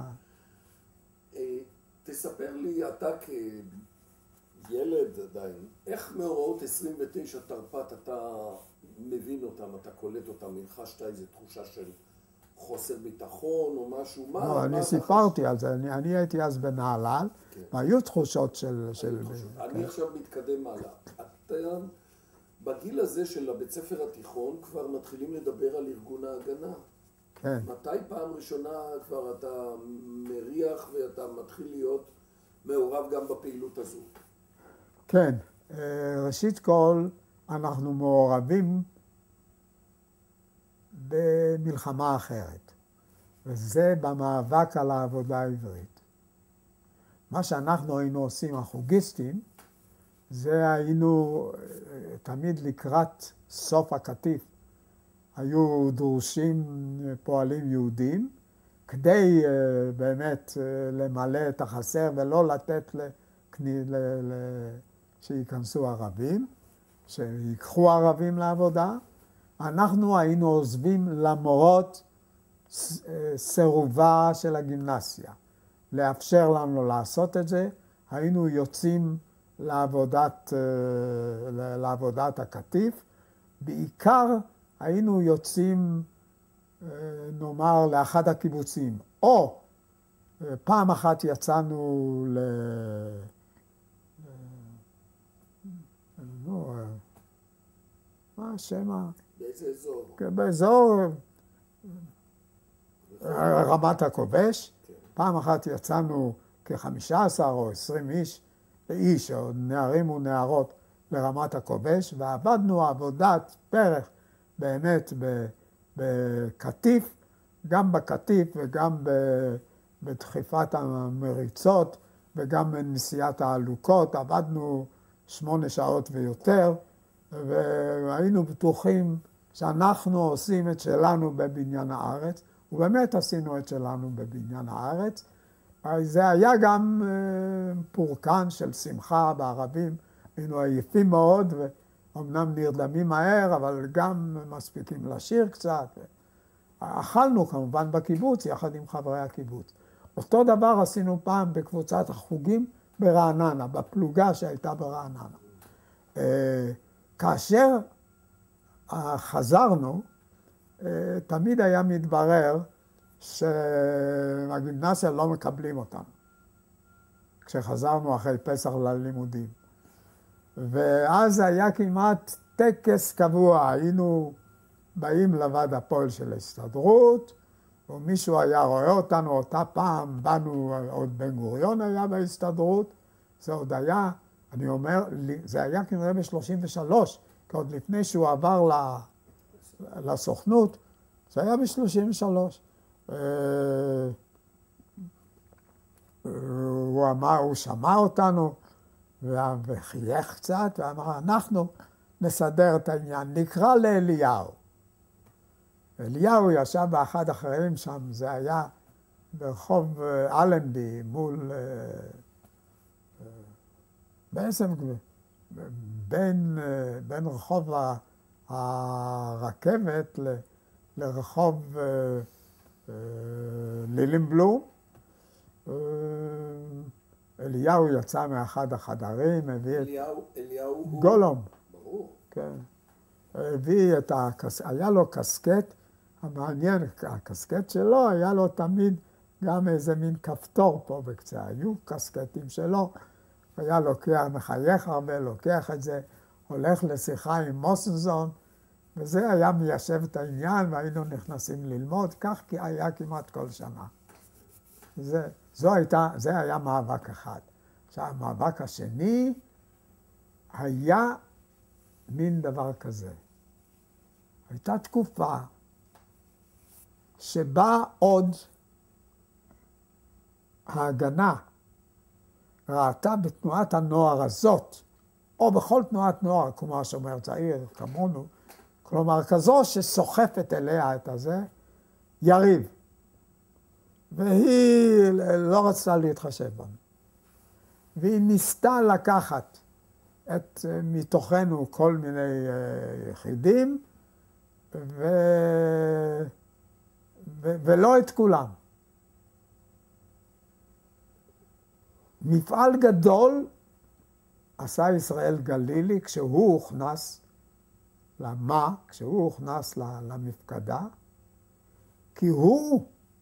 תספר לי, אתה כילד עדיין, איך מאורעות 29 תרפ"ט אתה מבין אותם, אתה קולט אותם, הלחשת איזו תחושה של חוסר ביטחון או משהו? לא, אני סיפרתי על זה, אני הייתי אז בנהלל, והיו תחושות של... אני עכשיו מתקדם הלאה. אתה בגיל הזה של הבית ספר התיכון כבר מתחילים לדבר על ארגון ההגנה. כן. מתי פעם ראשונה כבר אתה מריח ואתה מתחיל להיות מעורב גם בפעילות הזו? כן. ראשית כל, אנחנו מעורבים במלחמה אחרת, וזה במאבק על העבודה העברית. מה שאנחנו היינו עושים, החוגיסטים, זה היינו תמיד לקראת סוף הקטיף. היו דרושים פועלים יהודים, כדי באמת למלא את החסר ולא לתת שיכנסו ערבים, שיקחו ערבים לעבודה. אנחנו היינו עוזבים למרות סירובה של הגימנסיה. לאפשר לנו לעשות את זה, היינו יוצאים לעבודת הקטיף. בעיקר היינו יוצאים, נאמר, לאחד הקיבוצים. או פעם אחת יצאנו מה השם? באיזה אזור? באזור רמת הכובש. פעם אחת יצאנו כ-15 או 20 איש, או נערים ונערות, לרמת הכובש, ועבדנו עבודת פרח באמת בקטיף, גם בקטיף וגם בדחיפת המריצות, וגם בנשיאת העלוקות. עבדנו 8 שעות ויותר, והיינו בטוחים שאנחנו עושים את שלנו בבניין הארץ, ובאמת עשינו את שלנו בבניין הארץ. זה היה גם פורקן של שמחה בערבים, היינו עייפים מאוד, ואומנם נרדמים מהר, אבל גם מספיקים לשיר קצת. אכלנו כמובן בקיבוץ, יחד עם חברי הקיבוץ. אותו דבר עשינו פעם בקבוצת החוגים ברעננה, בפלוגה שהייתה ברעננה. כאשר חזרנו, תמיד היה מתברר שהגימנסיה לא מקבלים אותנו. כשחזרנו אחרי פסח ללימודים. ואז היה כמעט טקס קבוע, היינו באים לוועד הפועל של ההסתדרות, ומישהו היה רואה אותנו, אותה פעם באנו, עוד בן גוריון היה בהסתדרות, זה עוד היה, אני אומר, זה היה כנראה ב-33, כי עוד לפני שהוא עבר לסוכנות, זה היה ב-33. הוא שמע אותנו, וחייך קצת, ואמר, אנחנו נסדר את העניין, נקרא לאליהו. אליהו ישב באחד אחרים שם, זה היה ברחוב אלנבי, מול, בעצם בין רחוב הרכבת לרחוב לילינבלום. אליהו יצא מאחד החדרים, הביא את... אליהו הוא... גולום. ברור. כן. הביא את היה לו קסקט, המעניין, הקסקט שלו, היה לו תמיד גם איזה מין כפתור פה בקצה. היו קסקטים שלו, היה לוקח, מחייך הרבה, לוקח את זה, הולך לשיחה עם מוסנזון, וזה היה מיישב את העניין, והיינו נכנסים ללמוד, כך כי היה כמעט כל שנה. זה היה מאבק אחד. עכשיו, המאבק השני היה מין דבר כזה. הייתה תקופה שבה עוד ההגנה ראתה בתנועת הנוער הזאת, או בכל תנועת נוער, כמו השומר צעיר, כמונו, כלומר, כזו שסוחפת אליה את הזה, יריב. והיא לא רצתה להתחשב בנו. והיא ניסתה לקחת מתוכנו כל מיני יחידים, ולא את כולם. מפעל גדול עשה ישראל גלילי כשהוא הוכנס, למה? כשהוא הוכנס למפקדה, כי הוא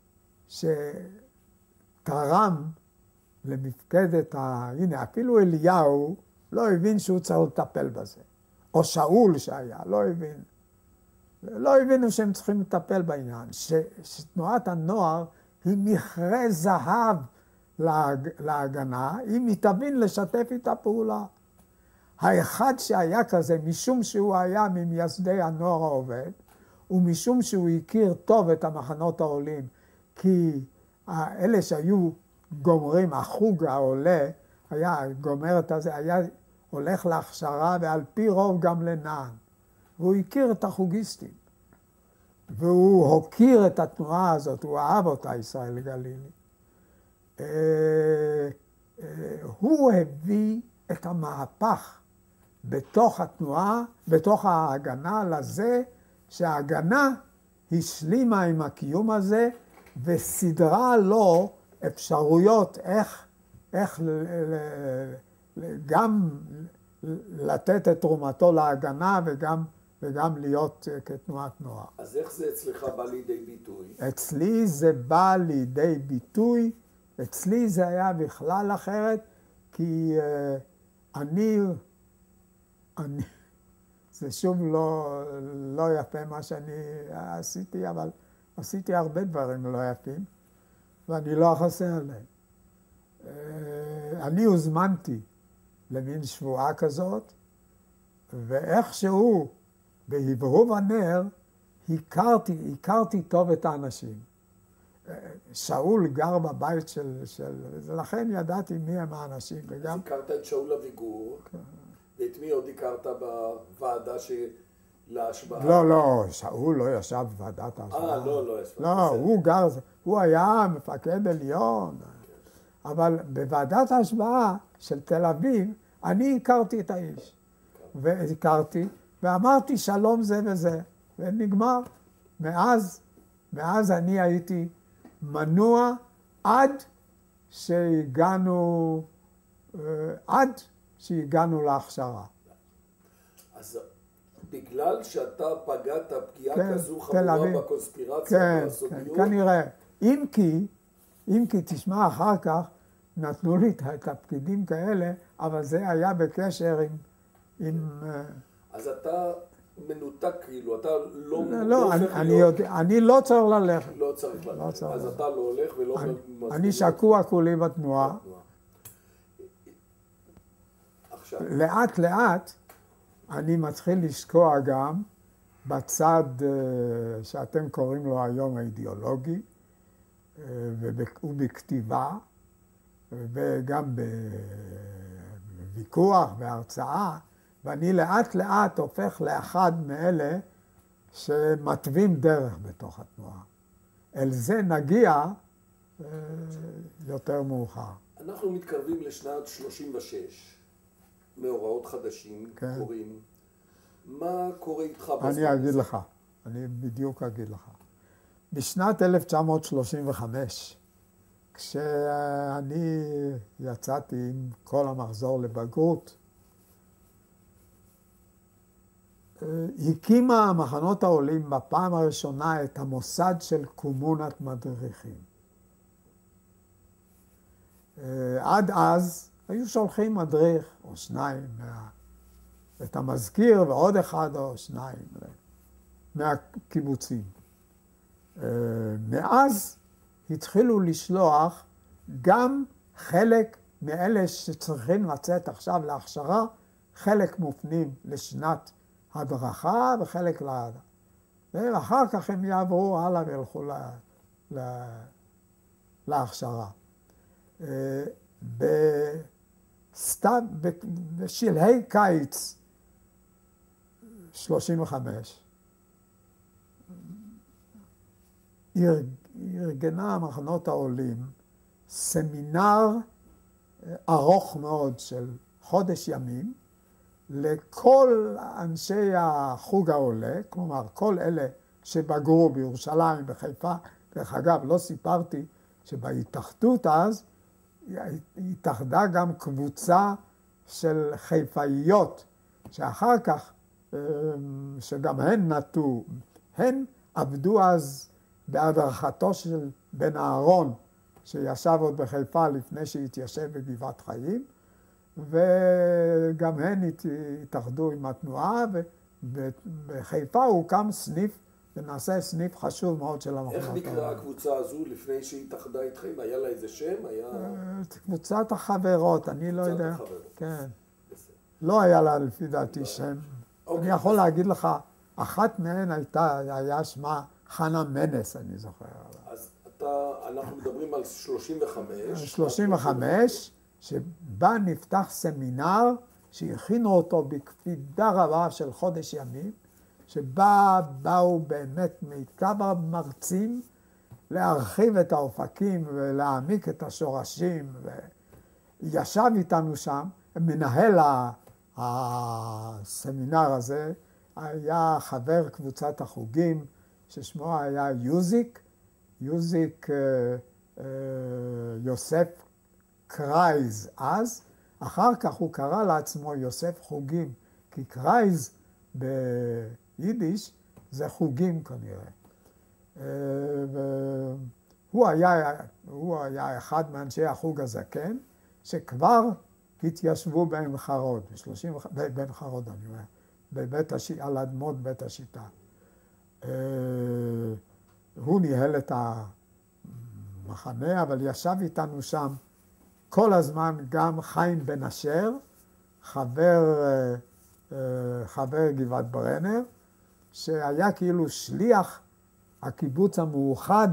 שתרם למפקדת הנה, אפילו אליהו לא הבין שהוא צריך לטפל בזה. או שאול שהיה, לא הבין. לא הבינו שהם צריכים לטפל בעניין. שתנועת הנוער היא מכרה זהב להגנה, אם היא תבין לשתף איתה פעולה. האחד שהיה כזה, משום שהוא היה ממייסדי הנוער העובד, ומשום שהוא הכיר טוב את המחנות העולים, כי אלה שהיו גומרים, החוג העולה, היה גומר את הזה, היה הולך להכשרה, ועל פי רוב גם לנען. והוא הכיר את החוגיסטים. והוא הוקיר את התנועה הזאת, הוא אהב אותה, ישראל גלילי. הוא הביא את המהפך בתוך התנועה, בתוך ההגנה לזה, שההגנה השלימה עם הקיום הזה, וסדרה לו אפשרויות איך גם לתת את תרומתו להגנה וגם להיות כתנועת נוער. אז איך זה אצלך בא לידי ביטוי? אצלי זה בא לידי ביטוי, אצלי זה היה בכלל אחרת, כי אני זה שוב לא יפה מה שאני עשיתי, אבל עשיתי הרבה דברים לא יפים, ואני לא אכסה עליהם. אני הוזמנתי למין שבועה כזאת, ואיכשהו בהבהוב הנר הכרתי טוב את האנשים. שאול גר בבית לכן ידעתי מי הם האנשים. אז הכרת את שאול אביגור, ואת מי עוד הכרת בוועדה להשבעה? לא, שאול לא ישב בוועדת ההשבעה. לא ישב. לא, הוא היה מפקד עליון. אבל בוועדת ההשבעה של תל אביב, אני הכרתי את האיש. והכרתי, ואמרתי שלום זה וזה, ונגמר. מאז אני הייתי מנוע עד שהגענו להכשרה. אז בגלל שאתה פגעת פגיעה כזו חמורה בקונספירציה ובסודיות? כנראה. אם כי תשמע אחר כך, נתנו לי את הפקידים כאלה, אבל זה היה בקשר עם... אז אתה מנותק כאילו, אתה לא, אני לא צריך ללכת. לא צריך ללכת. אז אתה לא הולך ולא... אני שקוע כולי בתנועה. לאט לאט אני מתחיל לשקוע גם בצד שאתם קוראים לו היום האידיאולוגי, ובכתיבה, וגם בוויכוח, בהרצאה, ואני לאט לאט הופך לאחד מאלה שמתווים דרך בתוך התנועה. אל זה נגיע יותר מאוחר. אנחנו מתקרבים לשנת 36, מאורעות חדשים, כן. קוראים. מה קורה איתך בזמן הזה? אני אגיד לך, אני בדיוק אגיד לך. בשנת 1935, כשאני יצאתי עם כל המחזור לבגרות, הקימה מחנות העולים בפעם הראשונה את המוסד של קומונת מדריכים. עד אז היו שולחים מדריך או שניים, את המזכיר ועוד אחד או שניים מהקיבוצים. מאז התחילו לשלוח גם חלק מאלה שצריכים לצאת עכשיו להכשרה, חלק מופנים לשנת הדרכה וחלק לעדה. ואחר כך הם יעברו הלאה וילכו להכשרה. בשלהי קיץ 35, ארגנה מחנות העולים סמינר ארוך מאוד של חודש ימים לכל אנשי החוג העולה, כלומר כל אלה שבגרו בירושלים, בחיפה. דרך אגב, לא סיפרתי שבהתאחדות אז התאחדה גם קבוצה של חיפאיות, שאחר כך, שגם הן נטו, הן עבדו אז בהדרכתו של בן אהרון, שישב עוד בחיפה לפני שהתיישב בגבעת חיים, וגם הן התאחדו עם התנועה, ובחיפה הוקם סניף, ונעשה סניף חשוב מאוד של המחנות. איך נקראה הקבוצה הזו לפני שהיא התאחדה איתכם? היה לה איזה שם? קבוצת החברות, אני לא יודע. קבוצת החברות. כן. לא היה לה לפי דעתי שם. אני יכול להגיד לך, אחת מהן היה שמה חנה מנס, אני זוכר. אז אנחנו מדברים על 35. 35, שבה נפתח סמינר שהכינו אותו בקפידה רבה של חודש ימים, שבה באו באמת מיטב המרצים להרחיב את האופקים ולהעמיק את השורשים. וישב איתנו שם, מנהל הסמינר הזה היה חבר קבוצת החוגים, ששמו היה יוזיק יוסף קרייז אז. אחר כך הוא קרא לעצמו יוסף חוגים, כי קרייז ביידיש זה חוגים כנראה. הוא היה אחד מאנשי החוג הזקן, שכבר התיישבו בעין חרוד, בעין חרוד אני אומר, על אדמות בית השיטה. הוא ניהל את המחנה, אבל ישב איתנו שם כל הזמן גם חיים בן אשר, חבר גבעת ברנר, שהיה כאילו שליח הקיבוץ המאוחד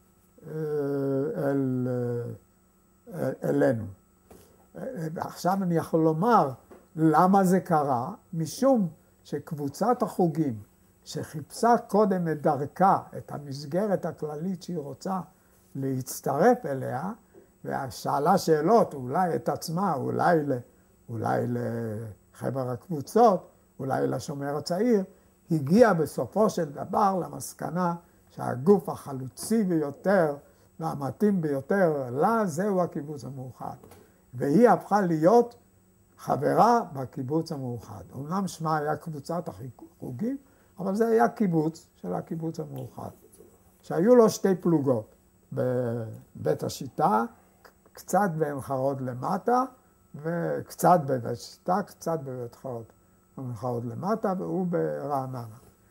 אלינו. עכשיו אני יכול לומר למה זה קרה, משום שקבוצת החוגים שחיפשה קודם את דרכה, את המסגרת הכללית שהיא רוצה להצטרף אליה, ושאלה שאלות, אולי את עצמה, אולי לחבר הקבוצות, אולי לשומר הצעיר, הגיעה בסופו של דבר למסקנה שהגוף החלוצי ביותר והמתאים ביותר לה זהו הקיבוץ המאוחד. והיא הפכה להיות חברה בקיבוץ המאוחד. אומנם שמה היה קבוצת החוגים, אבל זה היה קיבוץ של הקיבוץ המאוחד. שהיו לו שתי פלוגות, בבית השיטה, קצת בעין חרוד למטה, וקצת בבית השיטה, קצת בבית חרוד למטה, והוא ברעננה.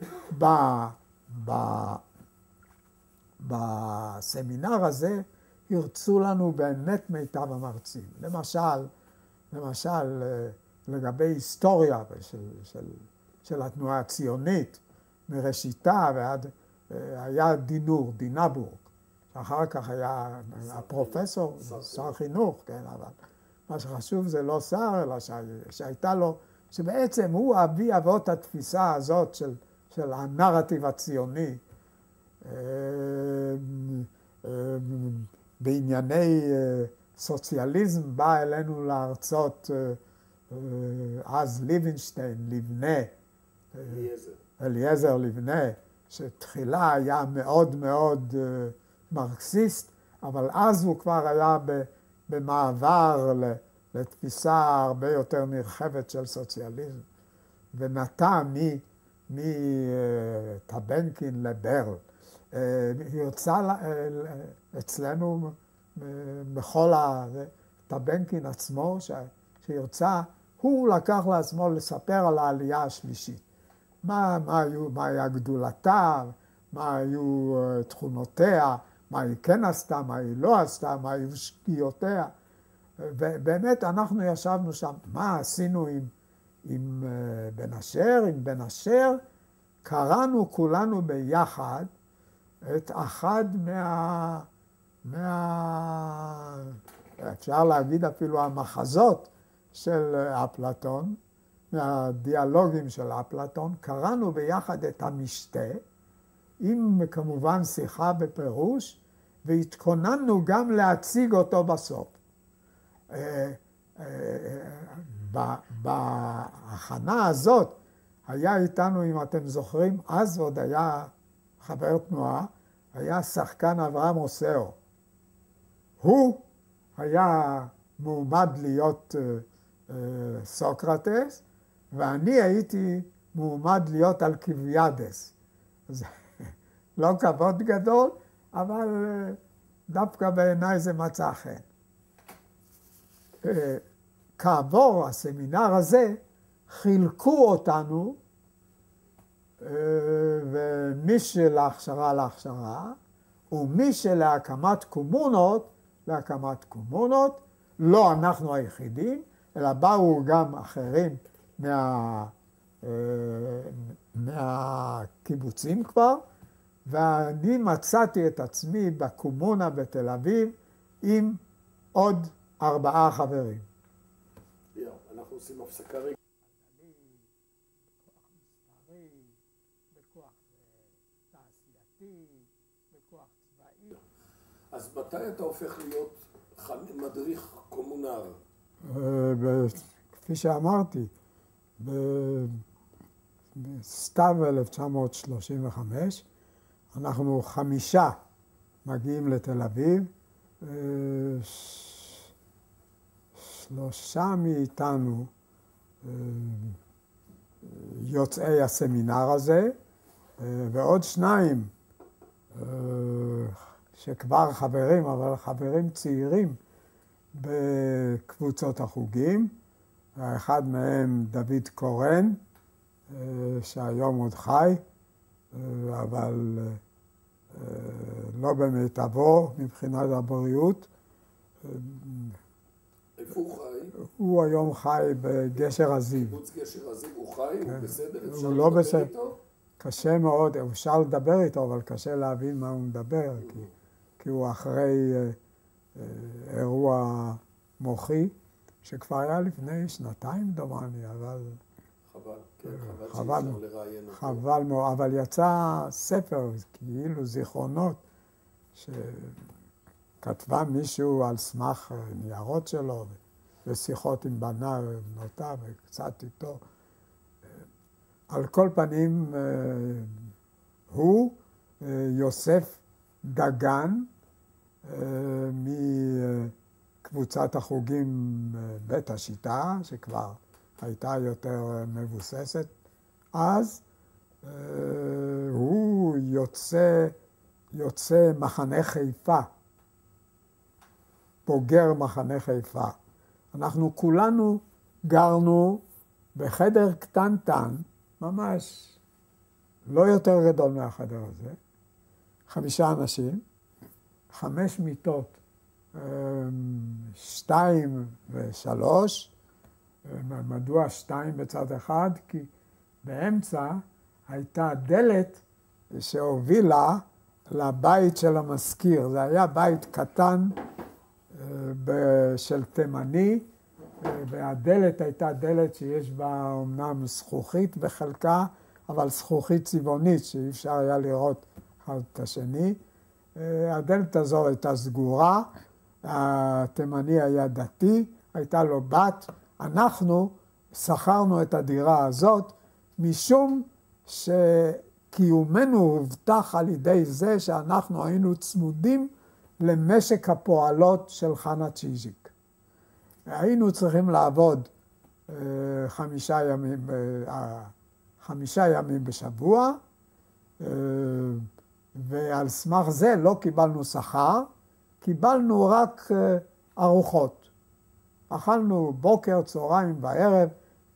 בסמינר הזה הרצו לנו באמת מיטב המרצים. למשל, לגבי היסטוריה של התנועה הציונית, מראשיתה ועד, היה דינבורג, שאחר כך היה הפרופסור, שר חינוך, כן, אבל מה שחשוב זה לא שר, אלא שהייתה לו, שבעצם הוא אבי אבות התפיסה הזאת של הנרטיב הציוני בענייני סוציאליזם. בא אלינו להרצות אז ליבנשטיין, לבנה, אליעזר לבנה, שתחילה היה מאוד מאוד מרקסיסט, אבל אז הוא כבר היה במעבר לתפיסה הרבה יותר נרחבת של סוציאליזם, ונטע מטבנקין לברל. הרצה אצלנו בכל טבנקין עצמו, שהרצה, הוא לקח לעצמו לספר על העלייה השלישית. מה היה גדולתה, מה היו תכונותיה, מה היא כן עשתה, מה היא לא עשתה, מה היו שגיאותיה. ובאמת אנחנו ישבנו שם, מה עשינו עם בן אשר? עם בן אשר קראנו כולנו ביחד את אחד אפשר להגיד אפילו המחזות של אפלטון, מהדיאלוגים של אפלטון. קראנו ביחד את המשתה, עם כמובן שיחה בפירוש, והתכוננו גם להציג אותו בסוף. בהכנה הזאת היה איתנו, אם אתם זוכרים, אז עוד היה חבר תנועה, היה שחקן אברהם אוסאו. הוא היה מועמד להיות סוקרטס, ואני הייתי מועמד להיות אלקיביאדס. זה לא כבוד גדול, אבל דווקא בעיניי זה מצא חן. כעבור הסמינר הזה, חילקו אותנו, ומי שלהכשרה להכשרה, ומי שלהקמת קומונות, להקמת קומונות. לא אנחנו היחידים, אלא באו גם אחרים מהקיבוצים כבר, ואני מצאתי את עצמי בקומונה בתל אביב עם עוד 4 חברים. אנחנו עושים הפסקה רגע. בכוח מספרי, בכוח תעשייתי, בכוח צבאי. אז מתי אתה הופך להיות מדריך קומונר? כפי שאמרתי, בסתיו 1935, אנחנו 5 מגיעים לתל אביב, 3 מאיתנו יוצאי הסמינר הזה, ועוד 2 שכבר חברים, אבל חברים צעירים בקבוצות החוגים. אחד מהם דוד קורן, שהיום עוד חי, אבל לא במיטבו מבחינת הבריאות. איפה הוא חי? הוא היום חי בגשר הזיו. קיבוץ גשר הזיו, הוא חי? הוא בסדר? אפשר הוא לא לדבר בסדר. איתו? קשה מאוד, אפשר לדבר איתו, אבל קשה להבין מה הוא מדבר, כי הוא אחרי אירוע מוחי, שכבר היה לפני 2 דומני, אבל... חבל, כן, חבל שאי אפשר לראיין אותו. חבל מאוד, אבל יצא ספר, כאילו זיכרונות, שכתבה מישהו על סמך ניירות שלו, ושיחות עם בניו ובנותיו, וקצת איתו. על כל פנים, הוא, יוסף דגן, מקבוצת החוגים בית השיטה, שכבר הייתה יותר מבוססת אז, הוא יוצא מחנה חיפה, בוגר מחנה חיפה. אנחנו כולנו גרנו בחדר קטנטן, ממש לא יותר גדול מהחדר הזה, 5 אנשים, 5 מיטות, 2 ו3, מדוע 2 בצד אחד? כי באמצע הייתה דלת שהובילה לבית של המזכיר. זה היה בית קטן של תימני, והדלת הייתה דלת שיש בה אומנם זכוכית בחלקה, אבל זכוכית צבעונית שאי אפשר היה לראות אחד את השני. הדלת הזו הייתה סגורה, התימני היה דתי, הייתה לו בת. אנחנו שכרנו את הדירה הזאת משום שקיומנו הובטח על ידי זה שאנחנו היינו צמודים למשק הפועלות של חנה צ'יזיק. היינו צריכים לעבוד 5 ימים בשבוע, ועל סמך זה לא קיבלנו שכר, קיבלנו רק ארוחות. אכלנו בוקר, צהריים וערב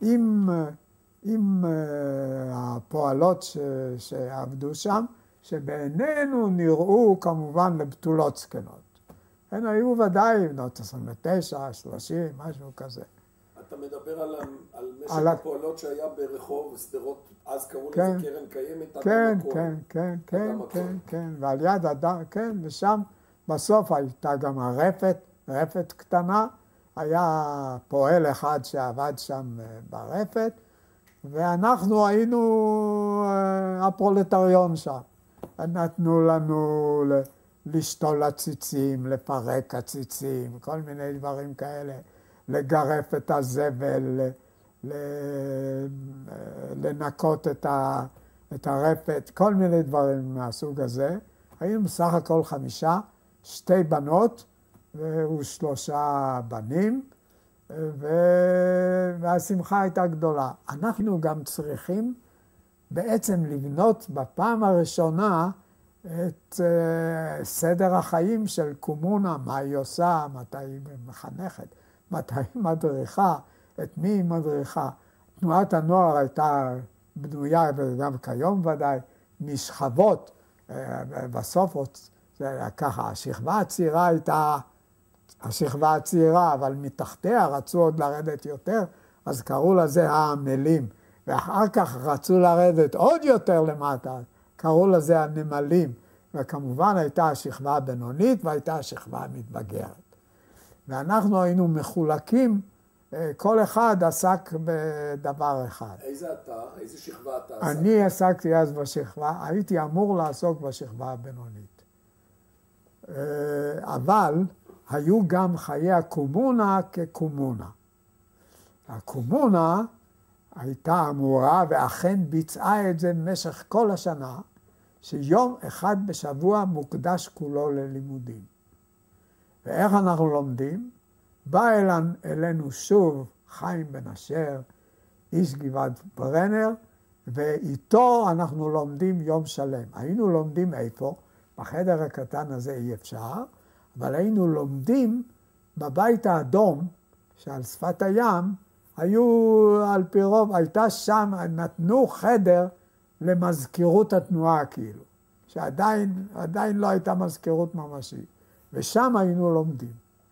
עם הפועלות שעבדו שם, שבעינינו נראו כמובן לבתולות זקנות. הן היו ודאי בנות 29, 30, משהו כזה. אתה מדבר על משק הפועלות שהיה ברחוב שדרות, אז קראו לזה קרן קיימת. כן, ועל יד אדם, כן, ושם בסוף הייתה גם רפת קטנה, היה פועל אחד שעבד שם ברפת, ואנחנו היינו הפרולטריון שם. נתנו לנו לשתול עציצים, לפרק עציצים, כל מיני דברים כאלה, לגרף את הזבל, לנקות את הרפת, כל מיני דברים מהסוג הזה. היינו בסך הכל 5, 2 בנות ו3 בנים, והשמחה הייתה גדולה. אנחנו גם צריכים בעצם לבנות בפעם הראשונה את סדר החיים של קומונה, מה היא עושה, מתי היא מחנכת, מתי היא מדריכה, את מי היא מדריכה. תנועת הנוער הייתה בנויה, וגם כיום ודאי, משכבות. בסוף זה היה ככה, השכבה הצעירה הייתה השכבה הצעירה, אבל מתחתיה רצו עוד לרדת יותר, אז קראו לזה העמלים. ואחר כך רצו לרדת עוד יותר למטה, קראו לזה הנמלים. וכמובן הייתה השכבה הבינונית והייתה השכבה המתבגרת. ואנחנו היינו מחולקים, כל אחד עסק בדבר אחד. איזה שכבה אתה עסק? אני עסקתי אז בשכבה, הייתי אמור לעסוק בשכבה הבינונית. אבל היו גם חיי הקומונה כקומונה. הקומונה הייתה אמורה ואכן ביצעה את זה במשך כל השנה, שיום אחד בשבוע מוקדש כולו ללימודים. ואיך אנחנו לומדים? בא אלינו שוב חיים בן אשר, איש גבעת ברנר, ואיתו אנחנו לומדים יום שלם. היינו לומדים איפה? בחדר הקטן הזה אי אפשר, אבל היינו לומדים בבית האדום, שעל שפת הים, היו על פי רוב, הייתה שם, נתנו חדר למזכירות התנועה כאילו, שעדיין לא הייתה מזכירות ממשית, ושם היינו לומדים.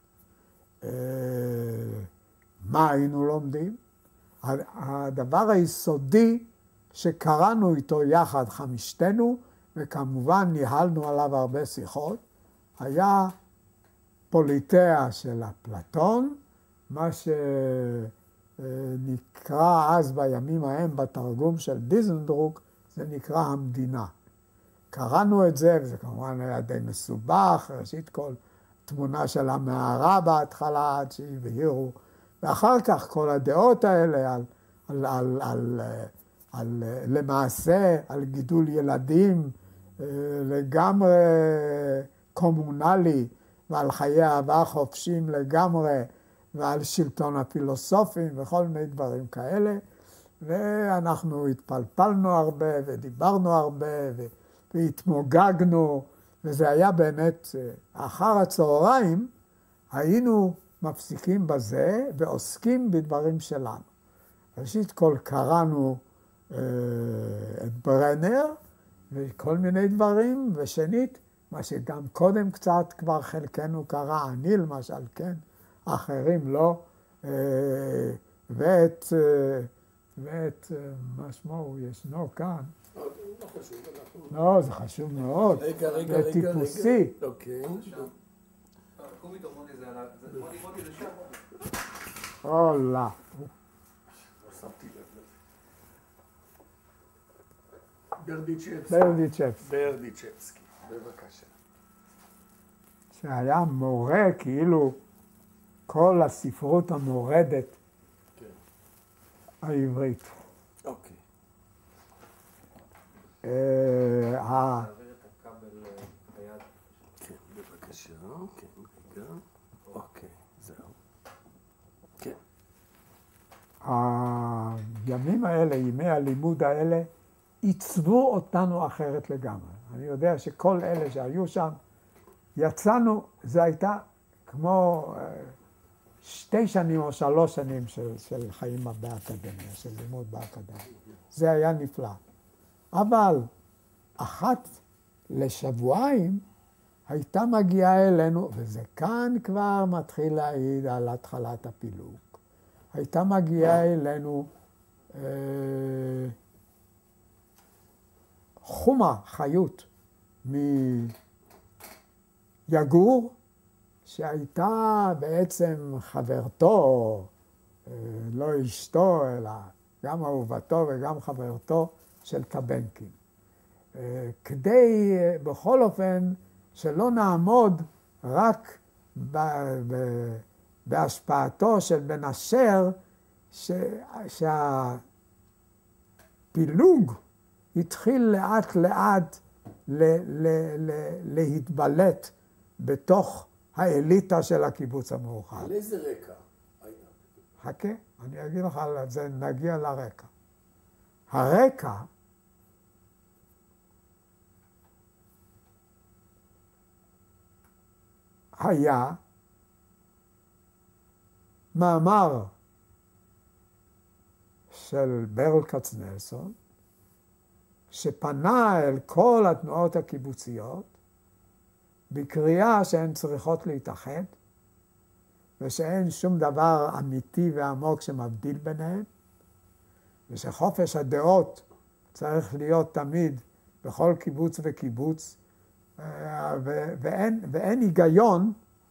מה היינו לומדים? הדבר היסודי שקראנו איתו יחד חמישתנו, וכמובן ניהלנו עליו הרבה שיחות, היה פוליטאה של אפלטון, מה שנקרא אז בימים ההם בתרגום של דיזנדרוק, זה נקרא המדינה. קראנו את זה, וזה כמובן היה די מסובך, ראשית כל תמונה של המערה בהתחלה, עד שהבהירו, ואחר כך כל הדעות האלה על למעשה, על גידול ילדים לגמרי קומונלי, ועל חיי אהבה חופשיים לגמרי, ועל שלטון הפילוסופים וכל מיני דברים כאלה. ואנחנו התפלפלנו הרבה ודיברנו הרבה והתמוגגנו, וזה היה באמת, אחר הצהריים היינו מפסיקים בזה ועוסקים בדברים שלנו. ראשית כל קראנו את ברנר וכל מיני דברים, ושנית, מה שגם קודם קצת כבר חלקנו קרא, אני למשל, כן, אחרים לא, ואת מה שמו הוא ישנו כאן. לא חשוב, לא, זה חשוב מאוד. רגע. זה טיפוסי. אוקיי. קום איתו, מוני, זה שם. אולה. לא שמתי לב לזה. ברדיצ'בסקי, בבקשה. שהיה מורה, כאילו כל הספרות המורדת כן. העברית. אוקיי. תעביר את הכבל ביד. כן, בבקשה. כן, רגע. אוקיי, זהו. כן. הימים האלה, ימי הלימוד האלה, עיצבו אותנו אחרת לגמרי. אני יודע שכל אלה שהיו שם, יצאנו, זה הייתה כמו 2 שנים או 3 שנים של חיים באקדמיה, של לימוד באקדמיה. זה היה נפלא. אבל 1 לשבועיים הייתה מגיעה אלינו, וזה כאן כבר מתחיל להעיד על התחלת הפילוג. הייתה מגיעה אלינו חומה חיות מיגור, שהייתה בעצם חברתו, לא אשתו, אלא גם אהובתו וגם חברתו של טבנקין. כדי בכל אופן שלא נעמוד רק בהשפעתו של בן אשר, שהפילוג התחיל לאט לאט להתבלט בתוך האליטה של הקיבוץ המאוחד. על איזה רקע היה? חכה, אני אגיד לך על זה, נגיע לרקע. הרקע היה מאמר של ברל כצנלסון, שפנה אל כל התנועות הקיבוציות בקריאה שהן צריכות להתאחד, ושאין שום דבר אמיתי ועמוק שמבדיל ביניהן, ושחופש הדעות צריך להיות תמיד בכל קיבוץ וקיבוץ, ואין היגיון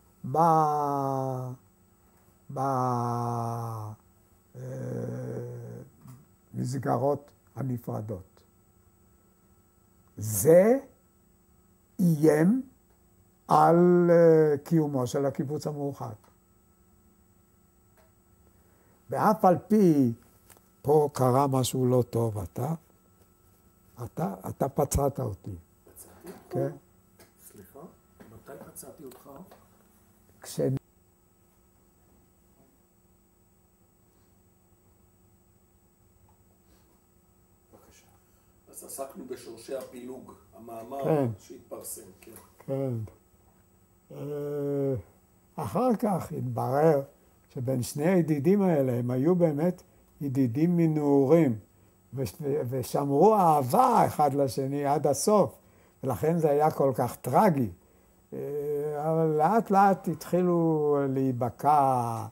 במסגרות הנפרדות. זה איים על קיומו של הקיבוץ המאוחד. ואף על פי, פה קרה משהו לא טוב, אתה פצעת אותי. פצעתי? כן. סליחה, מתי פצעתי אותך? בבקשה. אז עסקנו בשורשי הפילוג, המאמר כן. שהתפרסם, כן. כן. אחר כך התברר שבין שני הידידים האלה הם היו באמת ידידים מנעורים, ושמרו אהבה אחד לשני עד הסוף, ולכן זה היה כל כך טרגי. אבל לאט לאט התחילו להיבקע,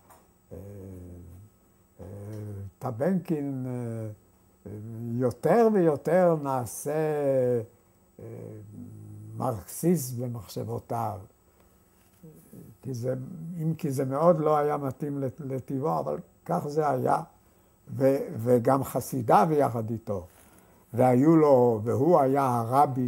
טבנקין יותר ויותר נעשה מרקסיסט במחשבותיו. אם כי זה מאוד לא היה מתאים לטבעו, אבל כך זה היה, וגם חסידיו יחד איתו. והוא היה הרבי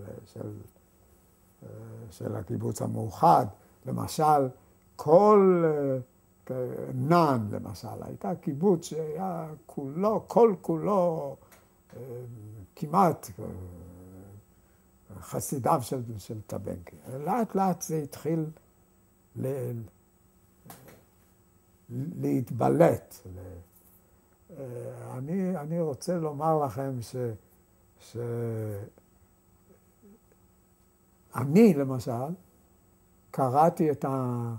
של הקיבוץ המאוחד. למשל, כל נען, למשל, הייתה קיבוץ שהיה כל כולו כמעט חסידיו של טבנקין. לאט לאט זה התחיל להתבלט. אני רוצה לומר לכם שאני, למשל, קראתי את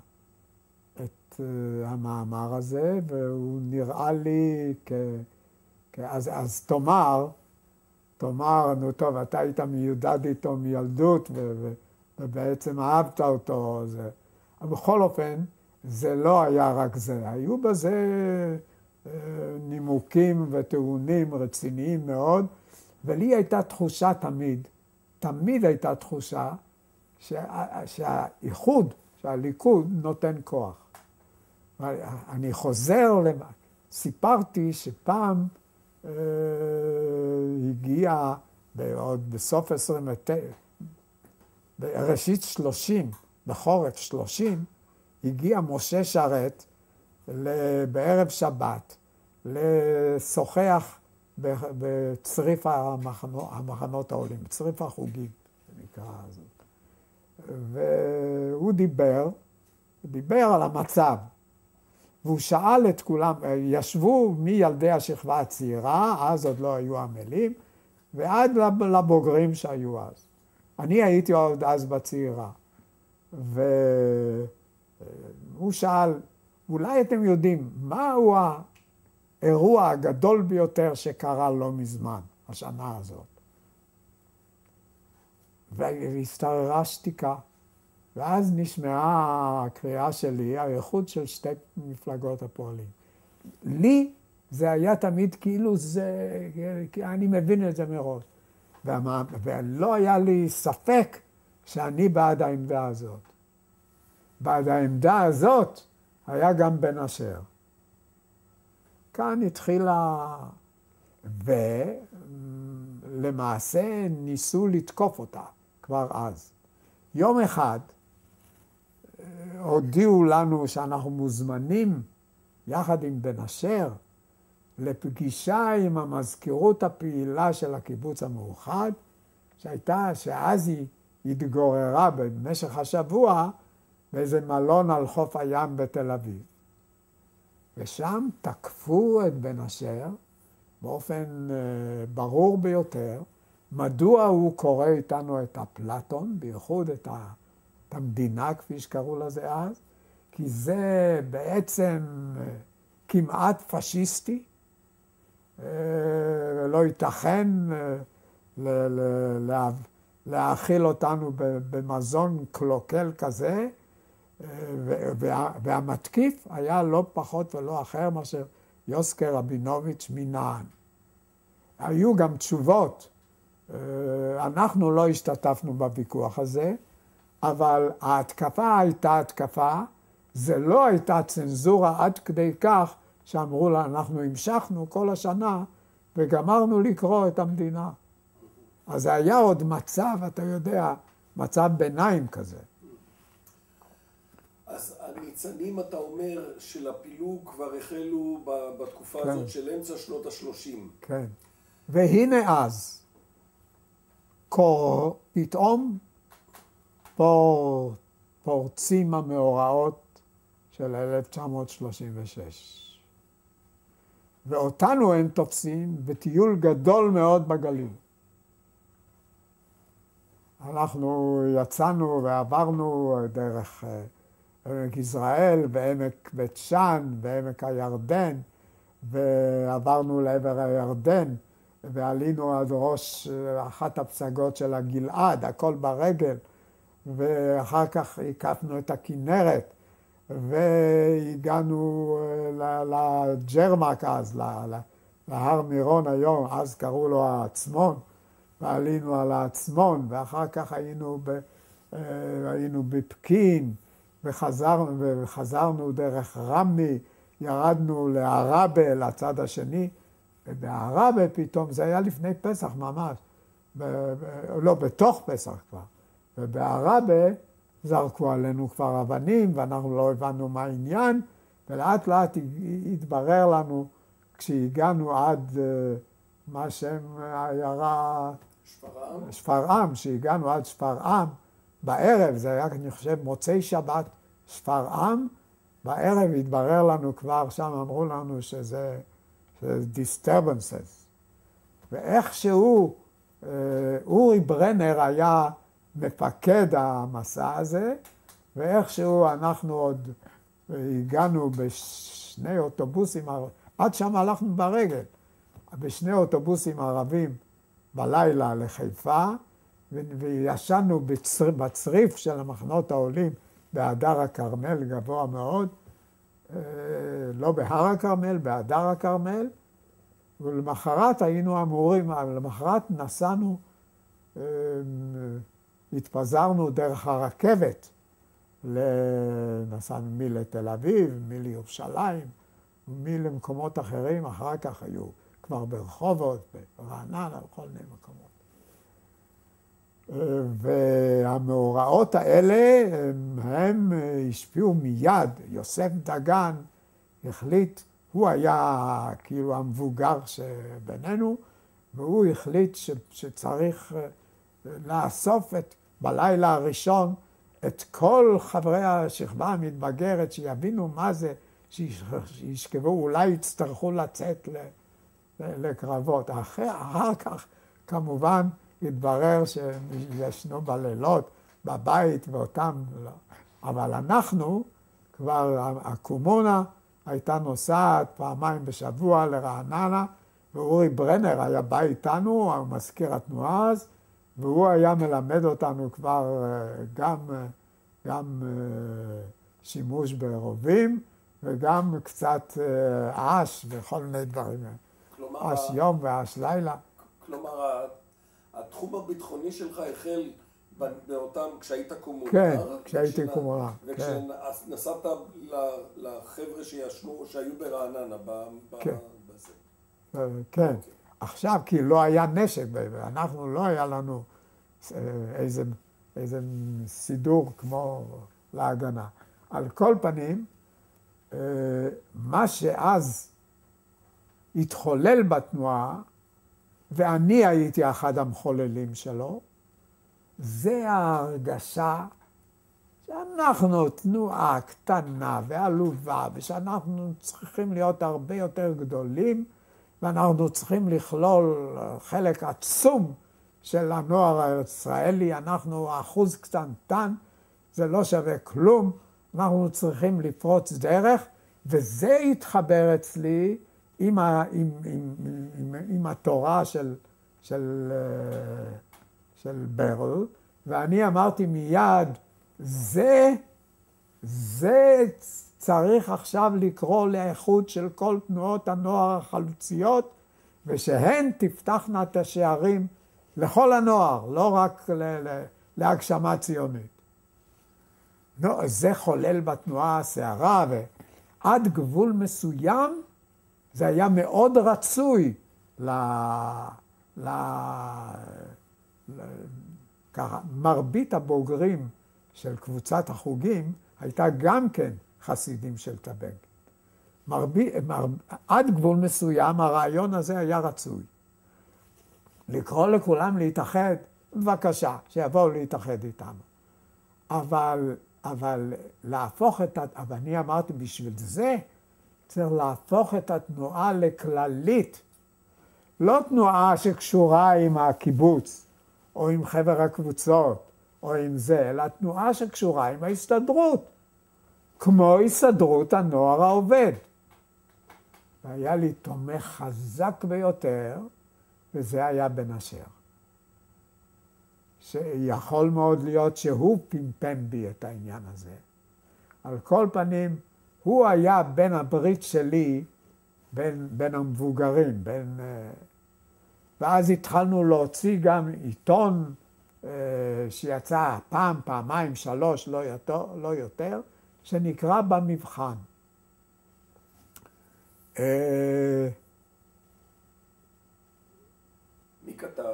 המאמר הזה, והוא נראה לי אז תאמר, נו טוב, אתה היית מיודד איתו מילדות, ובעצם אהבת אותו. אבל בכל אופן, זה לא היה רק זה. היו בזה נימוקים וטיעונים רציניים מאוד, ולי הייתה תחושה תמיד הייתה תחושה שהאיחוד, שהליכוד נותן כוח. אני חוזר, סיפרתי שפעם הגיע, עוד בסוף 29, בראשית 30, בחורף 30, הגיע משה שרת בערב שבת לשוחח בצריף המחנות העולים, בצריף החוגים, זה נקרא זאת. והוא דיבר על המצב. והוא שאל את כולם, ישבו מילדי השכבה הצעירה, אז עוד לא היו עמלים, ועד לבוגרים שהיו אז. אני הייתי עוד אז בצעירה. והוא שאל, אולי אתם יודעים, מהו האירוע הגדול ביותר שקרה לא מזמן, השנה הזאת? והסתררה שתיקה. ואז נשמעה הקריאה שלי, האיחוד של שתי מפלגות הפועלים. לי זה היה תמיד כאילו זה, אני מבין את זה מראש. ולא היה לי ספק שאני בעד העמדה הזאת. בעד העמדה הזאת היה גם בן אשר. כאן התחילה, ולמעשה ניסו לתקוף אותה כבר אז. יום אחד הודיעו לנו שאנחנו מוזמנים יחד עם בן אשר לפגישה עם המזכירות הפעילה של הקיבוץ המאוחד, שאז היא התגוררה במשך השבוע באיזה מלון על חוף הים בתל אביב. ושם תקפו את בן אשר באופן ברור ביותר, מדוע הוא קורא איתנו את אפלטון, בייחוד את המדינה, כפי שקראו לזה אז, כי זה בעצם כמעט פשיסטי, ולא ייתכן להאכיל אותנו במזון קלוקל כזה, והמתקיף היה לא פחות ולא אחר מאשר יוסקר רבינוביץ' מנען. היו גם תשובות. אנחנו לא השתתפנו בוויכוח הזה, אבל ההתקפה הייתה התקפה, זה לא הייתה צנזורה עד כדי כך שאמרו לה, אנחנו המשכנו כל השנה וגמרנו לקרוא את המדינה. אז היה עוד מצב, אתה יודע, מצב ביניים כזה. אז הניצנים, אתה אומר, של הפילוג כבר החלו בתקופה הזאת של אמצע שנות ה-30. כן. והנה אז, פתאום פורצים המאורעות של 1936. ואותנו הם תופסים בטיול גדול מאוד בגליל. אנחנו יצאנו ועברנו דרך עמק יזרעאל ועמק בית שאן ועמק הירדן, ועברנו לעבר הירדן, ועלינו עד ראש אחת הפסגות של הגלעד, הכל ברגל, ואחר כך הקפנו את הכנרת, והגענו לג'רמק אז, להר מירון היום, אז קראו לו העצמון, ועלינו על העצמון, ואחר כך היינו בפקין, וחזרנו דרך רמי, ירדנו לערבה, לצד השני, ובערבה פתאום, זה היה לפני פסח ממש, לא, בתוך פסח כבר, ובערבה זרקו עלינו כבר אבנים, ואנחנו לא הבנו מה העניין, ולאט לאט התברר לנו, כשהגענו עד מה שם העיירה שפרעם, שהגענו עד שפרעם, בערב, זה היה, אני חושב, מוצאי שבת, שפרעם, בערב התברר לנו כבר, שם אמרו לנו שזה disturbances. ואיכשהו, אורי ברנר היה מפקד המסע הזה, ואיכשהו אנחנו עוד הגענו בשני אוטובוסים, עד שם הלכנו ברגל, בשני אוטובוסים ערבים בלילה לחיפה, וישנו בצריף של המחנות העולים בהדר הכרמל, גבוה מאוד, לא בהר הכרמל, בהדר הכרמל, ולמחרת היינו אמורים, למחרת נסענו, התפזרנו דרך הרכבת נסענו מי לתל אביב, מי לירושלים, מי למקומות אחרים, אחר כך היו כבר ברחובות, ברעננה, בכל מיני מקומות. והמאורעות האלה, הם השפיעו מיד. יוסף דגן החליט, הוא היה כאילו המבוגר שבינינו, והוא החליט שצריך לאסוף בלילה הראשון את כל חברי השכבה המתבגרת, שיבינו מה זה, שישכבו, אולי יצטרכו לצאת לקרבות. אחר כך, כמובן, התברר שישנו בלילות, בבית, ואותם לא. אבל אנחנו, כבר הקומונה הייתה נוסעת פעמיים בשבוע לרעננה, ואורי ברנר היה בא איתנו, הוא מזכיר התנועה אז, והוא היה מלמד אותנו כבר גם שימוש ברובים, וגם קצת אש וכל מיני דברים. אש יום ואש לילה. כלומר, התחום הביטחוני שלך החל באותם, כשהיית קומונר. כן, כשהייתי קומונר. וכשנסעת לחבר'ה שישנו, שהיו ברעננה, בזה. כן. עכשיו, כי לא היה נשק, אנחנו לא היה לנו איזה סידור כמו להגנה. על כל פנים, מה שאז התחולל בתנועה, ואני הייתי אחד המחוללים שלו, זה ההרגשה שאנחנו תנועה קטנה ועלובה, ושאנחנו צריכים להיות הרבה יותר גדולים, ואנחנו צריכים לכלול חלק עצום של הנוער הישראלי. אנחנו אחוז קטנטן, זה לא שווה כלום, אנחנו צריכים לפרוץ דרך, וזה התחבר אצלי עם התורה של ברל, ואני אמרתי מיד, זה צריך עכשיו לקרוא לאיחוד של כל תנועות הנוער החלוציות, ושהן תפתחנה את השערים לכל הנוער, לא רק להגשמה ציונית. זה חולל בתנועה הסערה, ועד גבול מסוים זה היה מאוד רצוי מרבית הבוגרים של קבוצת החוגים הייתה גם כן חסידים של טבנק. עד גבול מסוים הרעיון הזה היה רצוי. לקרוא לכולם להתאחד, בבקשה, שיבואו להתאחד איתנו. אבל להפוך אבל אני אמרתי בשביל זה, צריך להפוך את התנועה לכללית. לא תנועה שקשורה עם הקיבוץ, או עם חבר הקבוצות, או עם זה, אלא תנועה שקשורה עם ההסתדרות, כמו הסתדרות הנוער העובד. והיה לי תומך חזק ביותר, וזה היה בן אשר. שיכול מאוד להיות שהוא פמפם בי את העניין הזה. על כל פנים, הוא היה בן הברית שלי, בין המבוגרים, ואז התחלנו להוציא גם עיתון שיצא פעם, פעמיים, 3, לא יותר, שנקרא במבחן. מי כתב?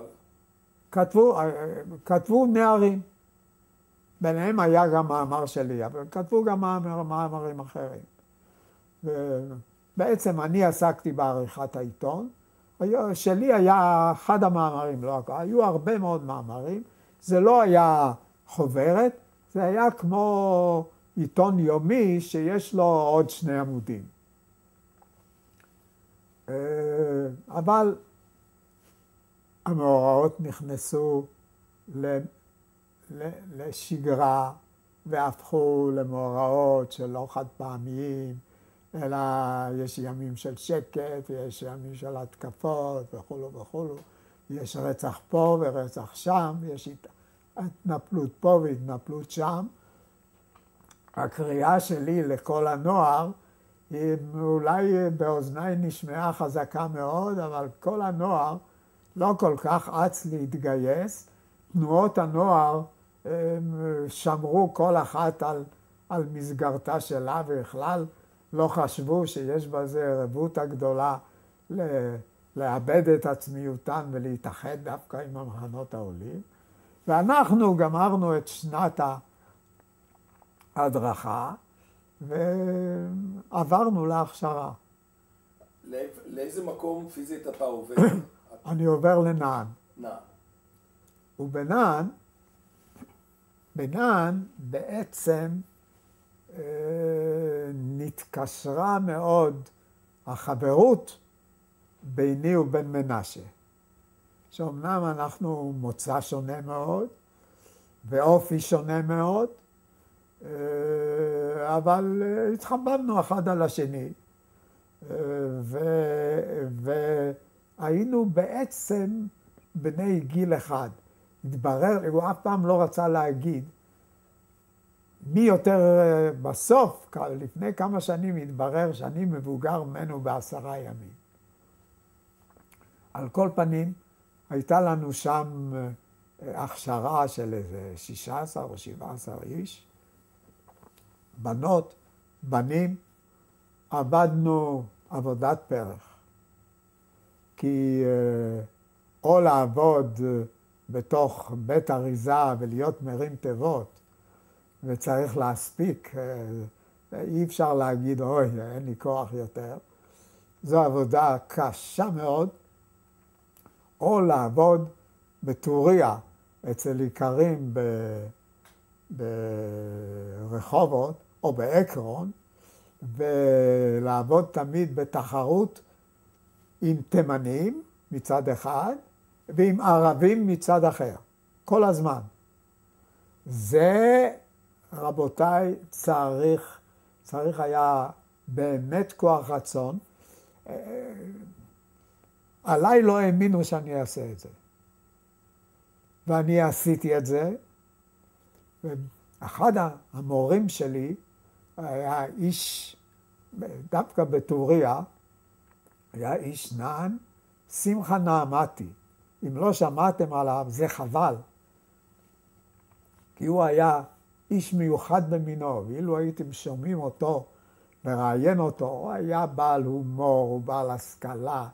כתבו נערים. ביניהם היה גם מאמר שלי, אבל כתבו גם מאמרים אחרים. בעצם אני עסקתי בעריכת העיתון. שלי היה אחד המאמרים, לא, היו הרבה מאוד מאמרים. זה לא היה חוברת, זה היה כמו עיתון יומי שיש לו עוד 2 עמודים. אבל המאורעות נכנסו לשגרה והפכו למאורעות שלא חד פעמיים, אלא יש ימים של שקט, יש ימים של התקפות וכולו וכולו. יש רצח פה ורצח שם, יש התנפלות פה והתנפלות שם. הקריאה שלי לכל הנוער היא אולי באוזניי נשמעה חזקה מאוד, אבל כל הנוער לא כל כך אץ להתגייס. תנועות הנוער שמרו כל אחת על מסגרתה שלה, ובכלל לא חשבו שיש בזה רבות הגדולה לאבד את עצמיותן ולהתאחד דווקא עם המחנות העולים. ואנחנו גמרנו את שנת ההדרכה ועברנו להכשרה. לאיזה מקום פיזית אתה עובד? אני עובר לנען. נען. בנען בעצם נתקשרה מאוד החברות ביני ובין מנשה. שאומנם אנחנו מוצא שונה מאוד, ואופי שונה מאוד, אבל התחברנו אחד על השני, והיינו בעצם בני גיל אחד. התברר, הוא אף פעם לא רצה להגיד, מי יותר בסוף, לפני כמה שנים התברר שאני מבוגר ממנו ב10 ימים. על כל פנים, הייתה לנו שם הכשרה של איזה 16 או 17 איש, בנות, בנים, עבדנו עבודת פרח. כי או לעבוד בתוך בית אריזה ולהיות מרים תיבות, וצריך להספיק, אי אפשר להגיד, אוי, אין לי כוח יותר. זו עבודה קשה מאוד. או לעבוד בטוריה אצל איכרים ברחובות או באקרון, ולעבוד תמיד בתחרות עם תימנים מצד אחד, ועם ערבים מצד אחר, כל הזמן. זה, רבותיי, צריך היה באמת כוח רצון. עליי לא האמינו שאני אעשה את זה. ואני עשיתי את זה. אחד המורים שלי היה איש, דווקא בטוריה, היה איש נען, שמחה נעמתי. אם לא שמעתם עליו, זה חבל. כי הוא היה איש מיוחד במינו, ואילו הייתם שומעים אותו, מראיין אותו, הוא היה בעל הומור, הוא בעל השכלה,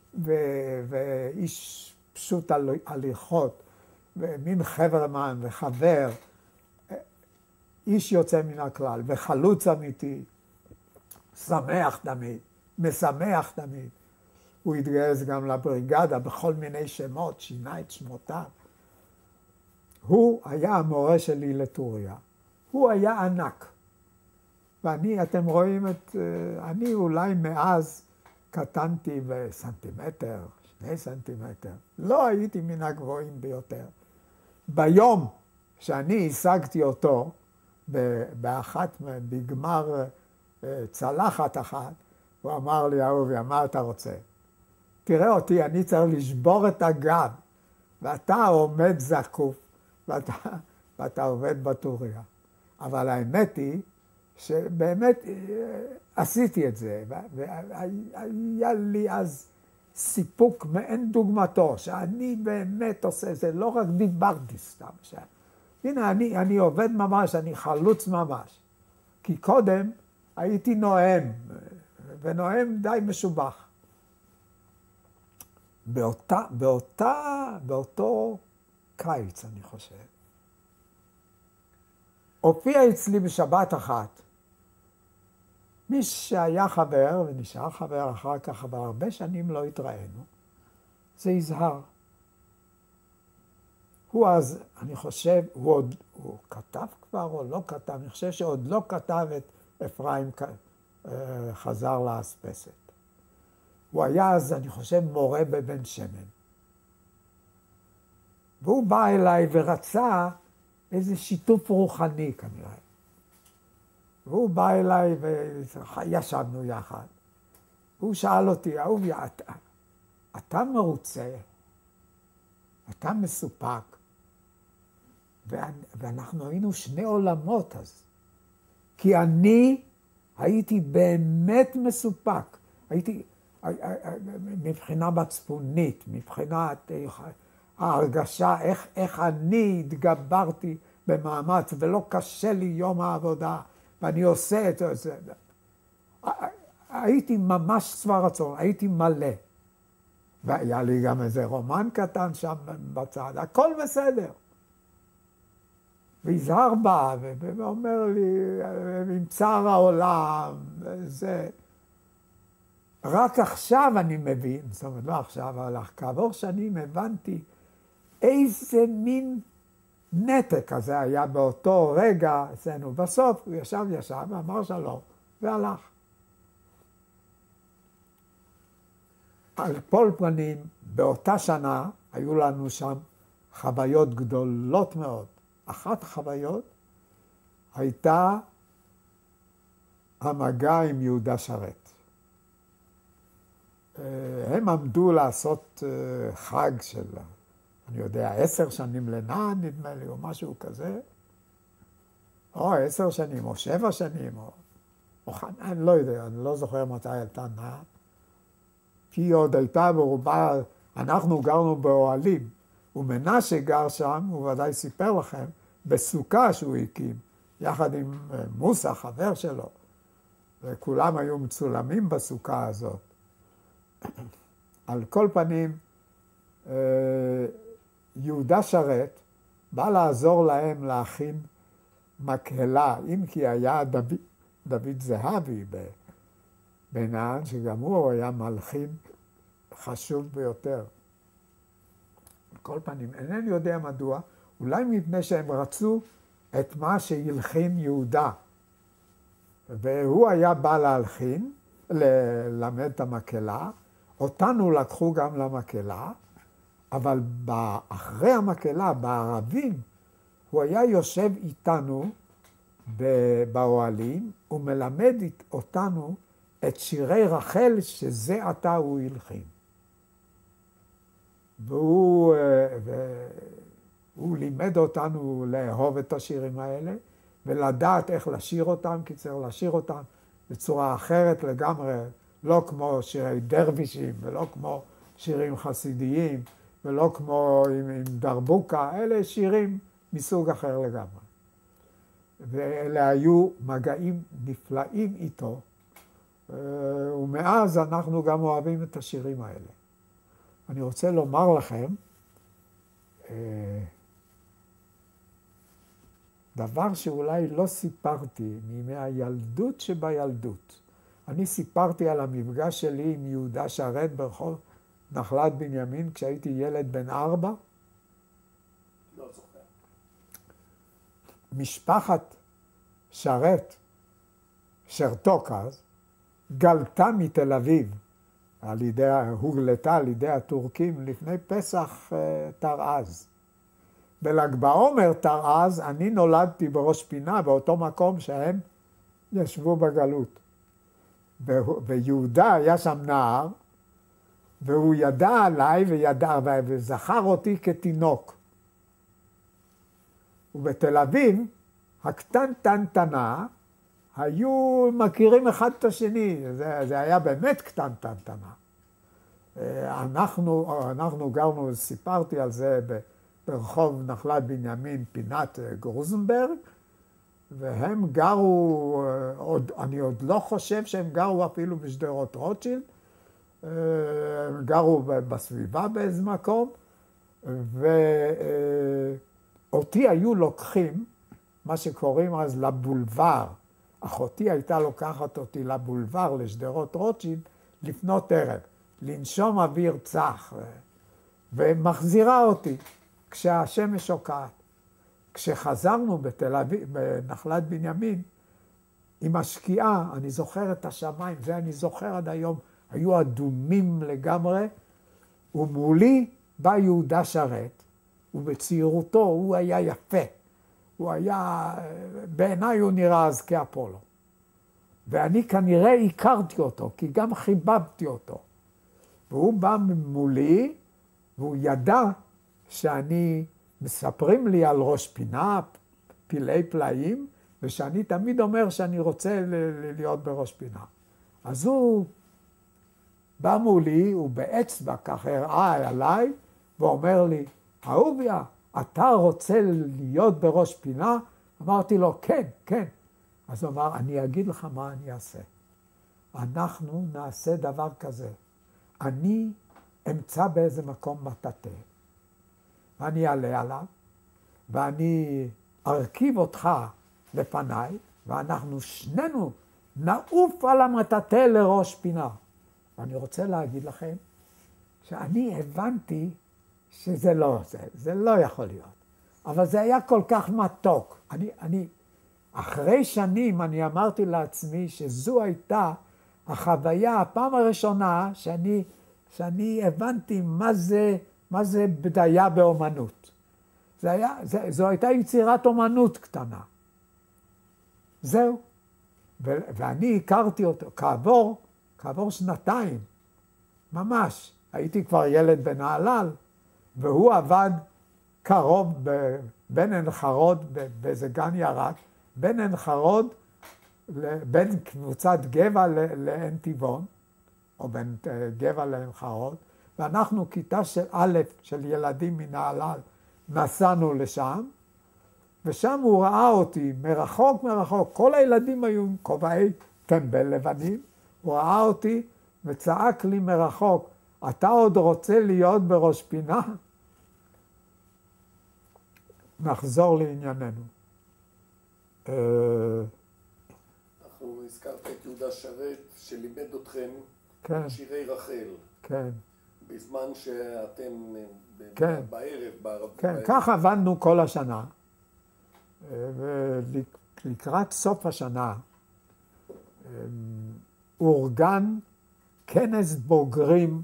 ואיש פשוט הליכות, ומין חברמן וחבר, איש יוצא מן הכלל, וחלוץ אמיתי, שמח תמיד, משמח תמיד. הוא התגייס גם לבריגדה בכל מיני שמות, שינה את שמותיו. הוא היה המורה שלי לטוריה. הוא היה ענק. ואני, אתם רואים אני אולי מאז קטנתי בסנטימטר, 2 סנטימטר. לא הייתי מן הגבוהים ביותר. ביום שאני השגתי אותו, בגמר צלחת אחת, הוא אמר לי, אהובי, מה אתה רוצה? תראה אותי, אני צריך לשבור את הגב, ואתה עומד זקוף, ואתה עובד בטוריה. אבל האמת היא שבאמת עשיתי את זה, והיה לי אז סיפוק מאין דוגמתו, שאני באמת עושה זה, לא רק דיברתי סתם. הנה, אני עובד ממש, אני חלוץ ממש. כי קודם הייתי נואם, ונואם די משובח. באותו קיץ, אני חושב, הופיע אצלי בשבת אחת, מי שהיה חבר, ונשאר חבר אחר כך, אבל הרבה שנים לא התראינו, זה יזהר. הוא אז, אני חושב, הוא כתב כבר או לא כתב, אני חושב שעוד לא כתב את אפרים חזר לאספסת. הוא היה אז, אני חושב, מורה בבן שמן. והוא בא אליי ורצה איזה שיתוף רוחני כנראה. והוא בא אליי וישבנו יחד. והוא שאל אותי, אהובי, אתה מרוצה? אתה מסופק? ואנחנו היינו שני עולמות אז. כי אני הייתי באמת מסופק. הייתי מבחינה מצפונית, מבחינת ההרגשה, איך אני התגברתי במאמץ, ולא קשה לי יום העבודה, ואני עושה את זה. הייתי ממש שבע רצון, הייתי מלא. והיה לי גם איזה רומן קטן שם בצד, הכל בסדר. ויזהר בא ואומר לי, עם צער העולם, זה... רק עכשיו אני מבין, זאת אומרת, לא עכשיו, אבל כעבור שנים הבנתי איזה מין נתק הזה היה באותו רגע אצלנו. בסוף הוא ישב, אמר שלום, והלך. על כל פנים, באותה שנה היו לנו שם חוויות גדולות מאוד. אחת החוויות הייתה המגע עם יהודה שרת. הם עמדו לעשות חג של, אני יודע, 10 שנים לנען, נדמה לי, או משהו כזה. או 10 שנים, או 7 שנים, או אני לא יודע, אני לא זוכר מתי הייתה נען. כי היא עוד הייתה ברובה, אנחנו גרנו באוהלים, ומנשה גר שם, הוא ודאי סיפר לכם, בסוכה שהוא הקים, יחד עם מוסה, חבר שלו, וכולם היו מצולמים בסוכה הזאת. על כל פנים, יהודה שרת בא לעזור להם להכין מקהלה, אם כי היה דוד זהבי בנען, שגם הוא היה מלחין חשוב ביותר. על כל פנים, אינני יודע מדוע, אולי מפני שהם רצו את מה שהלחין יהודה. והוא היה בא להלחין, ללמד את המקהלה, אותנו לקחו גם למקהלה, אבל אחרי המקהלה, בערבים, הוא היה יושב איתנו באוהלים, ומלמד אותנו את שירי רחל, שזה עתה הוא הלחין. והוא לימד אותנו לאהוב את השירים האלה, ולדעת איך לשיר אותם, כי צריך לשיר אותם בצורה אחרת לגמרי, לא כמו שירי דרבישים, ולא כמו שירים חסידיים, ולא כמו עם דרבוקה, אלה שירים מסוג אחר לגמרי. ואלה היו מגעים נפלאים איתו, ומאז אנחנו גם אוהבים את השירים האלה. אני רוצה לומר לכם, דבר שאולי לא סיפרתי מימי הילדות שבילדות. אני סיפרתי על המפגש שלי עם יהודה שרת ברחוב נחלת בנימין כשהייתי ילד בן 4. לא זוכר. משפחת שרת, שרתוק אז, גלתה מתל אביב, הוגלתה על ידי הטורקים לפני פסח תרעז. בל"ג בעומר תרעז, אני נולדתי בראש פינה, באותו מקום שהם ישבו בגלות. ויהודה היה שם נער, והוא ידע עליי וזכר אותי כתינוק. ובתל אביב, הקטנטנטנה, היו מכירים אחד את השני, זה היה באמת קטנטנטנה. אנחנו גרנו, סיפרתי על זה ברחוב נחלת בנימין, פינת גרוזנברג, והם גרו, אני עוד לא חושב שהם גרו אפילו בשדרות רוטשילד, הם גרו בסביבה באיזה מקום, ואותי היו לוקחים, מה שקוראים אז לבולבר. אחותי הייתה לוקחת אותי לבולבר, לשדרות רוטשילד, לפנות ערב, לנשום אוויר צח, ומחזירה אותי כשהשמש שוקעת. כשחזרנו בתל אביב, בנחלת בנימין, עם השקיעה, אני זוכר את השמיים, זה אני זוכר עד היום, היו אדומים לגמרי, ומולי בא יהודה שרת, ובצעירותו הוא היה יפה. הוא היה, בעיניי הוא נראה אז כאפולו. ואני כנראה הכרתי אותו, כי גם חיבבתי אותו. והוא בא מולי, והוא ידע שאני, מספרים לי על ראש פינה, פילי פלאים, ושאני תמיד אומר שאני רוצה להיות בראש פינה. אז הוא בא מולי, הוא באצבע כך הראה עליי, ואומר לי, אהוביה, אתה רוצה להיות בראש פינה? אמרתי לו, כן, כן. אז הוא אמר, אני אגיד לך מה אני אעשה. אנחנו נעשה דבר כזה. אני אמצא באיזה מקום מטאטא, ואני אעלה עליו, ואני ארכיב אותך לפניי, ואנחנו שנינו נעוף על המטאטא לראש פינה. ואני רוצה להגיד לכם שאני הבנתי שזה לא זה לא יכול להיות. אבל זה היה כל כך מתוק. אחרי שנים אני אמרתי לעצמי שזו הייתה החוויה, הפעם הראשונה שאני הבנתי מה זה בדיה באומנות. זו הייתה יצירת אומנות קטנה. זהו. ואני הכרתי אותו כעבור שנתיים, ממש. הייתי כבר ילד בנהלל, והוא עבד קרוב בין עין חרוד, באיזה גן ירק, בין עין חרוד, בין קבוצת גבע לעין טבעון, או בין גבע לעין חרוד, ואנחנו כיתה של א' של ילדים מנהלל, נסענו לשם, ושם הוא ראה אותי מרחוק, כל הילדים היו עם כובעי טמבל לבנים, הוא ראה אותי וצעק לי מרחוק, אתה עוד רוצה להיות בראש פינה? נחזור לענייננו. אנחנו הזכרת את יהודה שרת שלימד אתכם כן. שירי רחל. כן. בזמן שאתם כן. בערב, כן, כך עבדנו כל השנה. ולקראת סוף השנה אורגן כנס בוגרים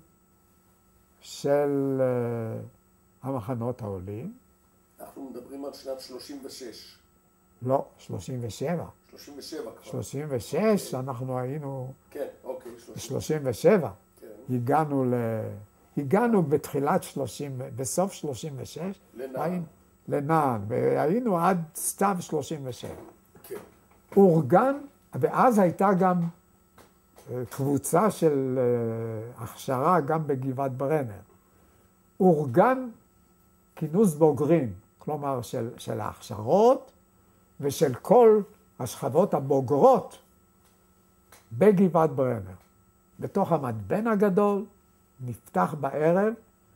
של המחנות העולים. אנחנו מדברים על שנת 36. לא, 37. 37 כבר. 36, אנחנו היינו... כן, אוקיי. 37. כן. הגענו בתחילת 30, בסוף 36. לנען. לנען, והיינו עד סתיו 37. כן. אורגן, ואז הייתה גם קבוצה של הכשרה גם בגבעת ברנר. אורגן כינוס בוגרים, כלומר של ההכשרות ושל כל השכבות הבוגרות בגבעת ברנר. בתוך המדבן הגדול נפתח בערב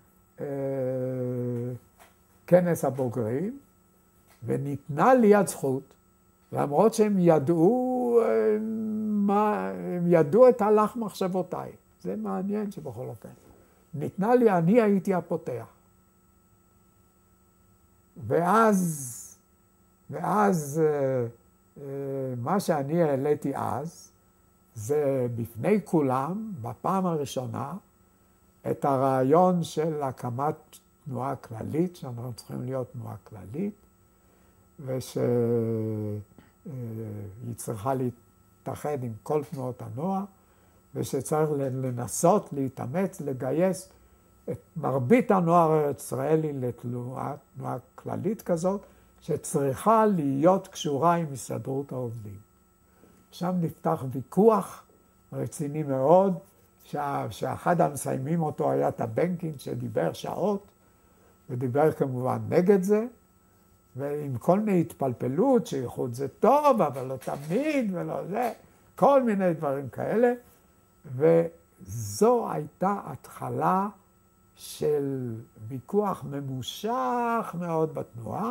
כנס הבוגרים, וניתנה לי הזכות, למרות שהם ידעו את הלך מחשבותיי. זה מעניין שבכל אופן. ניתנה לי, אני הייתי הפותח. ואז מה שאני העליתי אז, זה בפני כולם, בפעם הראשונה, את הרעיון של הקמת תנועה כללית, שאנחנו צריכים להיות תנועה כללית, ושהיא צריכה להתאחד עם כל תנועות הנוער, ושצריך לנסות, להתאמץ, לגייס את מרבית הנוער הישראלי לתנועה כללית כזאת, שצריכה להיות קשורה עם הסתדרות העובדים. שם נפתח ויכוח רציני מאוד, שאחד המסיימים אותו היה טבנקין, שדיבר שעות, ודיבר כמובן נגד זה, ועם כל מיני התפלפלות, שאיחוד זה טוב, אבל לא תמיד, ולא זה, כל מיני דברים כאלה, וזו הייתה התחלה של ויכוח ממושך מאוד בתנועה,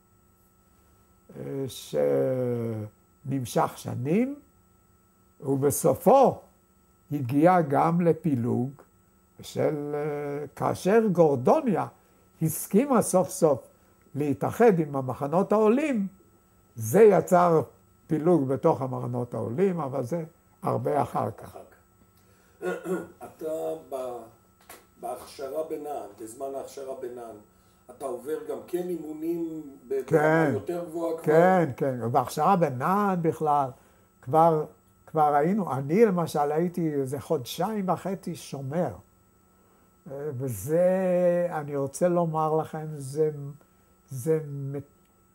שנמשך שנים, ובסופו הגיע גם לפילוג של כאשר גורדוניה הסכימה סוף סוף להתאחד עם המחנות העולים, זה יצר פילוג בתוך המחנות העולים, אבל זה הרבה אחר כך. אתה בהכשרה בנען, בזמן ההכשרה בנען, אתה עובר גם כן אימונים ברמה יותר גבוהה כבר? כן, כן, בהכשרה בנען בכלל, כבר היינו, אני למשל הייתי איזה 1.5 חודשים שומר, וזה, אני רוצה לומר לכם, זה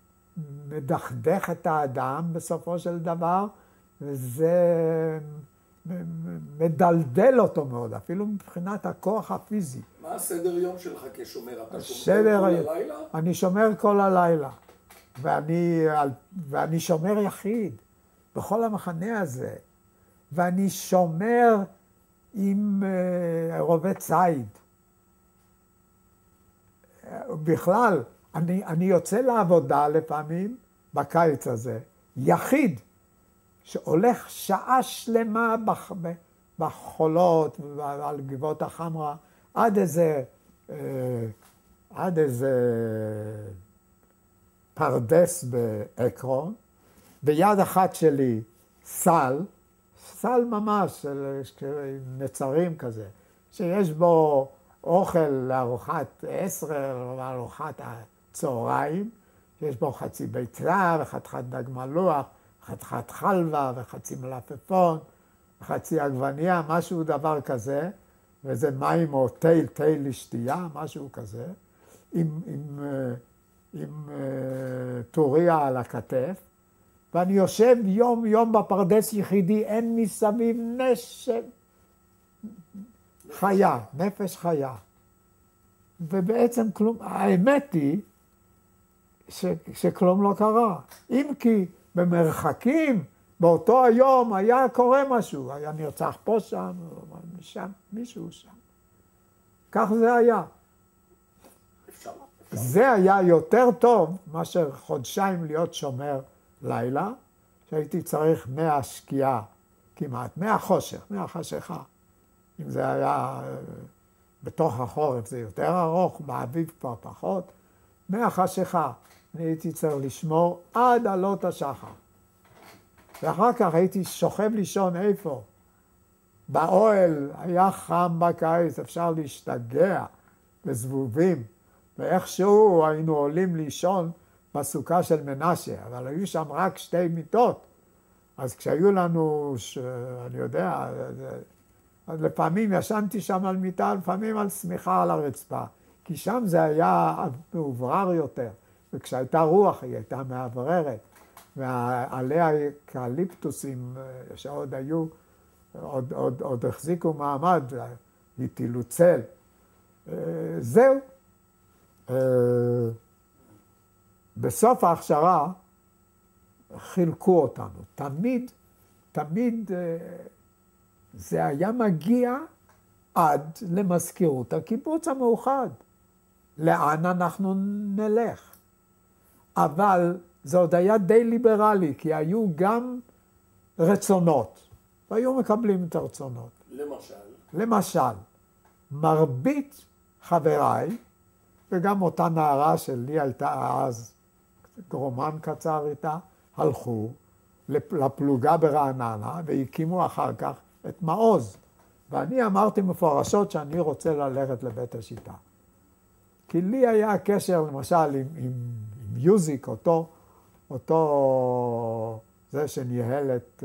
מדכדך את האדם בסופו של דבר, וזה מדלדל אותו מאוד, אפילו מבחינת הכוח הפיזי. מה הסדר יום שלך כשומר? אתה שומר כל הלילה? אני שומר כל הלילה, ואני שומר יחיד בכל המחנה הזה, ואני שומר עם רובה ציד. בכלל, אני יוצא לעבודה לפעמים, בקיץ הזה, יחיד, שהולך שעה שלמה בחולות ועל גבעות החמרה, עד איזה פרדס בעקרון, ביד אחת שלי סל ממש, של נצרים כזה, שיש בו אוכל לארוחת 10 או לארוחת הצהריים, יש בו חצי ביצה וחתיכת דג מלוח, חתיכת חלבה וחצי מלפפון, חצי עגבניה, משהו דבר כזה, וזה מים או תה לשתייה, משהו כזה, עם טוריה על הכתף, ואני יושב יום בפרדס יחידי, אין מסביב חיה, נפש חיה. ובעצם כלום, האמת היא שכלום לא קרה. אם כי במרחקים, באותו היום היה קורה משהו, היה נרצח פה שם, מישהו שם. כך זה היה. אפשר. זה היה יותר טוב מאשר חודשיים להיות שומר לילה, שהייתי צריך מהשקיעה כמעט, מהחשיכה. אם זה היה בתוך החורף זה יותר ארוך, באביב כבר פחות. מהחשיכה אני הייתי צריך לשמור עד עלות השחר. ואחר כך הייתי שוכב לישון איפה? באוהל, היה חם בקיץ, אפשר להשתגע בזבובים. ואיכשהו היינו עולים לישון בסוכה של מנשה, אבל היו שם רק 2 מיטות. אז כשהיו לנו, אני יודע, לפעמים ישנתי שם על מיטה, לפעמים על סמיכה על הרצפה, כי שם זה היה מאוברר יותר, וכשהייתה רוח היא הייתה מאובררת, ועלי האקליפטוסים שעוד היו, עוד החזיקו מעמד, הטילו צל. זהו. בסוף ההכשרה חילקו אותנו. תמיד זה היה מגיע עד למזכירות הקיבוץ המאוחד. לאן אנחנו נלך? אבל זה עוד היה די ליברלי, כי היו גם רצונות, והיו מקבלים את הרצונות. למשל, מרבית חבריי, וגם אותה נערה שלי הייתה אז רומן קצר איתה, הלכו לפלוגה ברעננה והקימו אחר כך את מעוז. ואני אמרתי מפורשות שאני רוצה ללכת לבית השיטה. כי לי היה קשר למשל עם יוזיק, אותו זה שניהל את...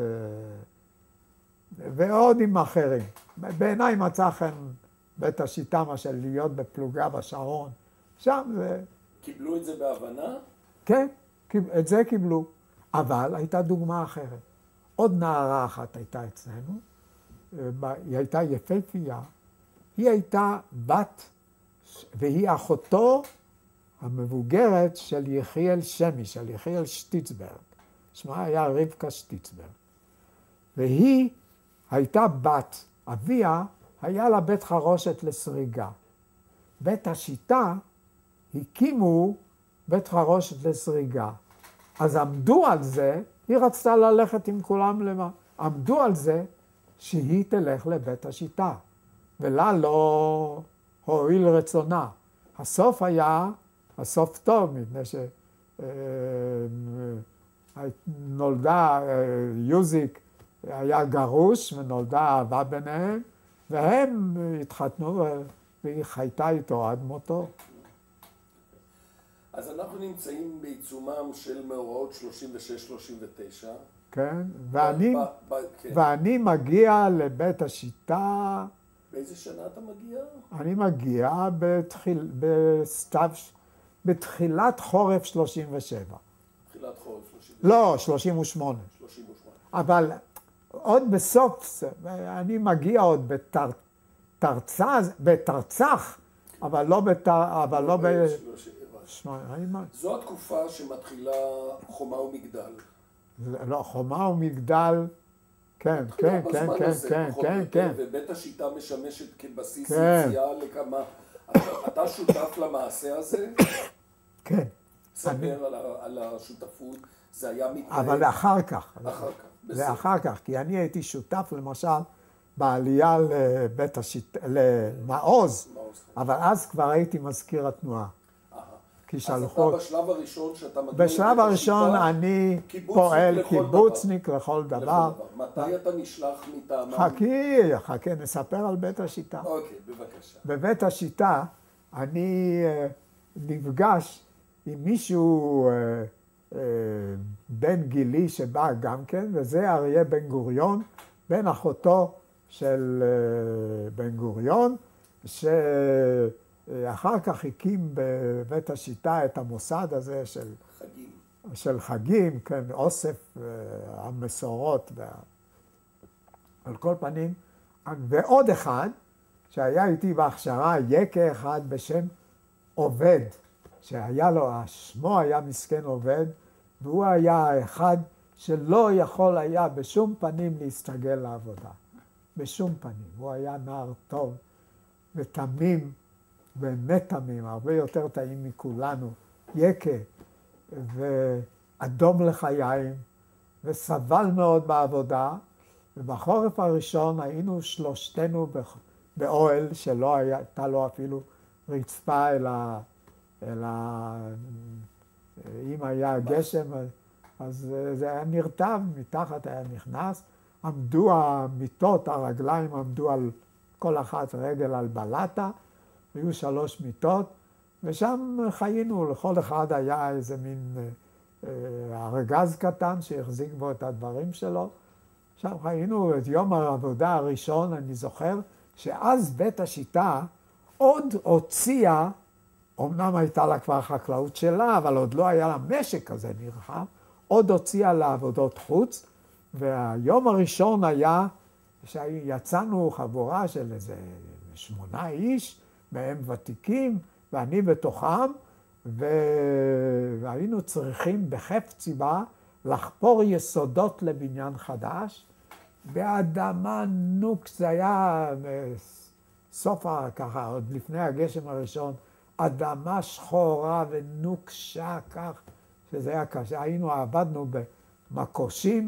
ועוד עם אחרים. בעיניי מצא חן בית השיטה, מה של להיות בפלוגה בשרון. שם זה... קיבלו את זה בהבנה? כן, את זה קיבלו. אבל הייתה דוגמה אחרת. עוד נערה אחת הייתה אצלנו, היא הייתה יפהפייה, היא הייתה בת, והיא אחותו המבוגרת של יחיאל שמי, של יחיאל שטיצברג. שמה היה רבקה שטיצברג. והיא הייתה בת, אביה היה לה בית חרושת לסריגה. בית השיטה הקימו בית חרושת לסריגה. אז עמדו על זה, היא רצתה ללכת עם כולם עמדו על זה שהיא תלך לבית השיטה, ולה לא הועיל רצונה. הסוף היה, הסוף טוב, מפני שנולדה יוזיק, היה גרוש ונולדה אהבה ביניהם, והם התחתנו והיא חייתה איתו עד מותו. אז אנחנו נמצאים בעיצומם של מאורעות 36-39. כן, ואני מגיע לבית השיטה. באיזה שנה אתה מגיע? אני מגיע בתחילת חורף 37. תחילת חורף 37? לא, 38. 38. אבל עוד בסוף, אני מגיע עוד בתרצח, אבל לא ב... זו התקופה שמתחילה חומה ומגדל. לא, חומה ומגדל, כן, כן, כן, כן, כן, כן. ובית השיטה משמשת כבסיס יציאה לכמה... אתה שותף למעשה הזה? כן. ספר על השותפות, זה היה מתנהל... אבל אחר כך. אחר כך, בסדר. זה אחר כך, כי אני הייתי שותף למשל בעלייה לבית השיטה, למעוז, אבל אז כבר הייתי מזכיר התנועה. כי שלחו... אז אתה בשלב הראשון שאתה מגיע... בשלב הראשון אני פועל קיבוצניק לכל דבר. מתי אתה נשלח מטעמם? חכי, נספר על בית השיטה. אוקיי, בבקשה. בבית השיטה אני נפגש עם מישהו בן גילי שבא גם כן, וזה אריה בן גוריון, בן אחותו של בן גוריון, שאחר כך הקים בבית השיטה את המוסד הזה של חגים, כן, אוסף המסורות. על כל פנים, ועוד אחד, שהיה איתי בהכשרה, יקה אחד בשם עובד, שהיה לו, שמו היה מסכן עובד, והוא היה האחד שלא יכול היה בשום פנים להסתגל לעבודה. בשום פנים. הוא היה נער טוב ותמים, באמת תמים, הרבה יותר טעים מכולנו. יקה, ואדום לחיים, וסבל מאוד בעבודה, ובחורף הראשון היינו שלושתנו באוהל שלא הייתה לו אפילו רצפה, אלא אם היה גשם, אז זה היה נרטב, מתחת היה נכנס, עמדו המיטות, הרגליים עמדו על כל אחת רגל על בלטה, היו 3 מיטות, ושם חיינו, לכל אחד היה איזה מין ארגז קטן שהחזיק בו את הדברים שלו. שם חיינו את יום העבודה הראשון, אני זוכר, שאז בית השיטה עוד הוציאה, אמנם הייתה לה כבר חקלאות שלה, אבל עוד לא היה לה משק כזה נרחב, עוד הוציאה לעבודות חוץ, והיום הראשון היה שיצאנו חבורה של איזה 8 איש, מהם ותיקים, ואני בתוכם, והיינו צריכים בחפץ ציבה לחפור יסודות לבניין חדש, באדמה נוק, זה היה סוף ככה, עוד לפני הגשם הראשון, אדמה שחורה ונוקשה כך, שזה היה קשה. עבדנו במקושים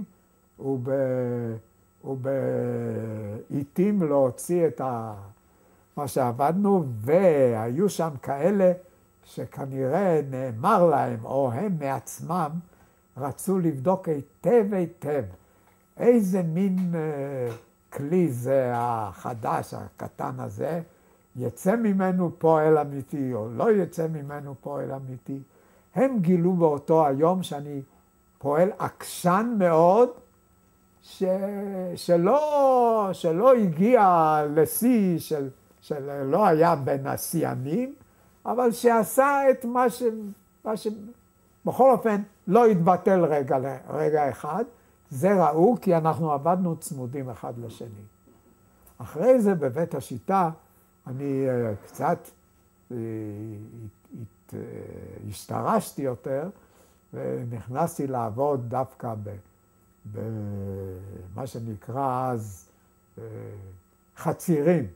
ובעיתים להוציא את מה שעבדנו, והיו שם כאלה שכנראה נאמר להם, או הם מעצמם, רצו לבדוק היטב היטב איזה מין כלי זה החדש, הקטן הזה, יצא ממנו פועל אמיתי או לא יצא ממנו פועל אמיתי. הם גילו באותו היום שאני פועל עקשן מאוד, שלא הגיע לשיא, שלא היה בין השיאנים, אבל שעשה את מה בכל אופן לא התבטל רגע אחד. זה ראו כי אנחנו עבדנו צמודים אחד לשני. אחרי זה בבית השיטה אני קצת השתרשתי יותר, ונכנסתי לעבוד דווקא במה שנקרא אז חצירים.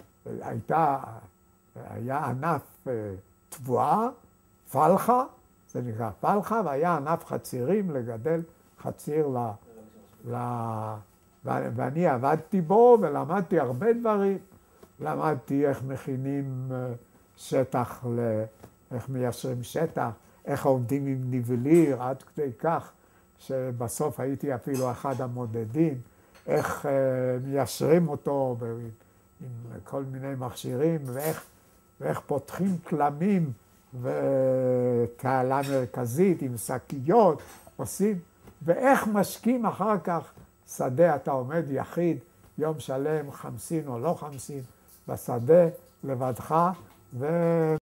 היה ענף תבואה, פלחה, זה נקרא פלחה, והיה ענף חצירים לגדל חציר ואני עבדתי בו ולמדתי הרבה דברים. למדתי איך מכינים שטח, איך מיישרים שטח, איך עובדים עם ניבליר, עד כדי כך שבסוף הייתי אפילו אחד המודדים, איך מיישרים אותו עם כל מיני מכשירים, ואיך פותחים כלמים ותעלה מרכזית עם שקיות, עושים, ואיך משקים אחר כך שדה, אתה עומד יחיד, יום שלם, 50 או לא 50, בשדה, לבדך,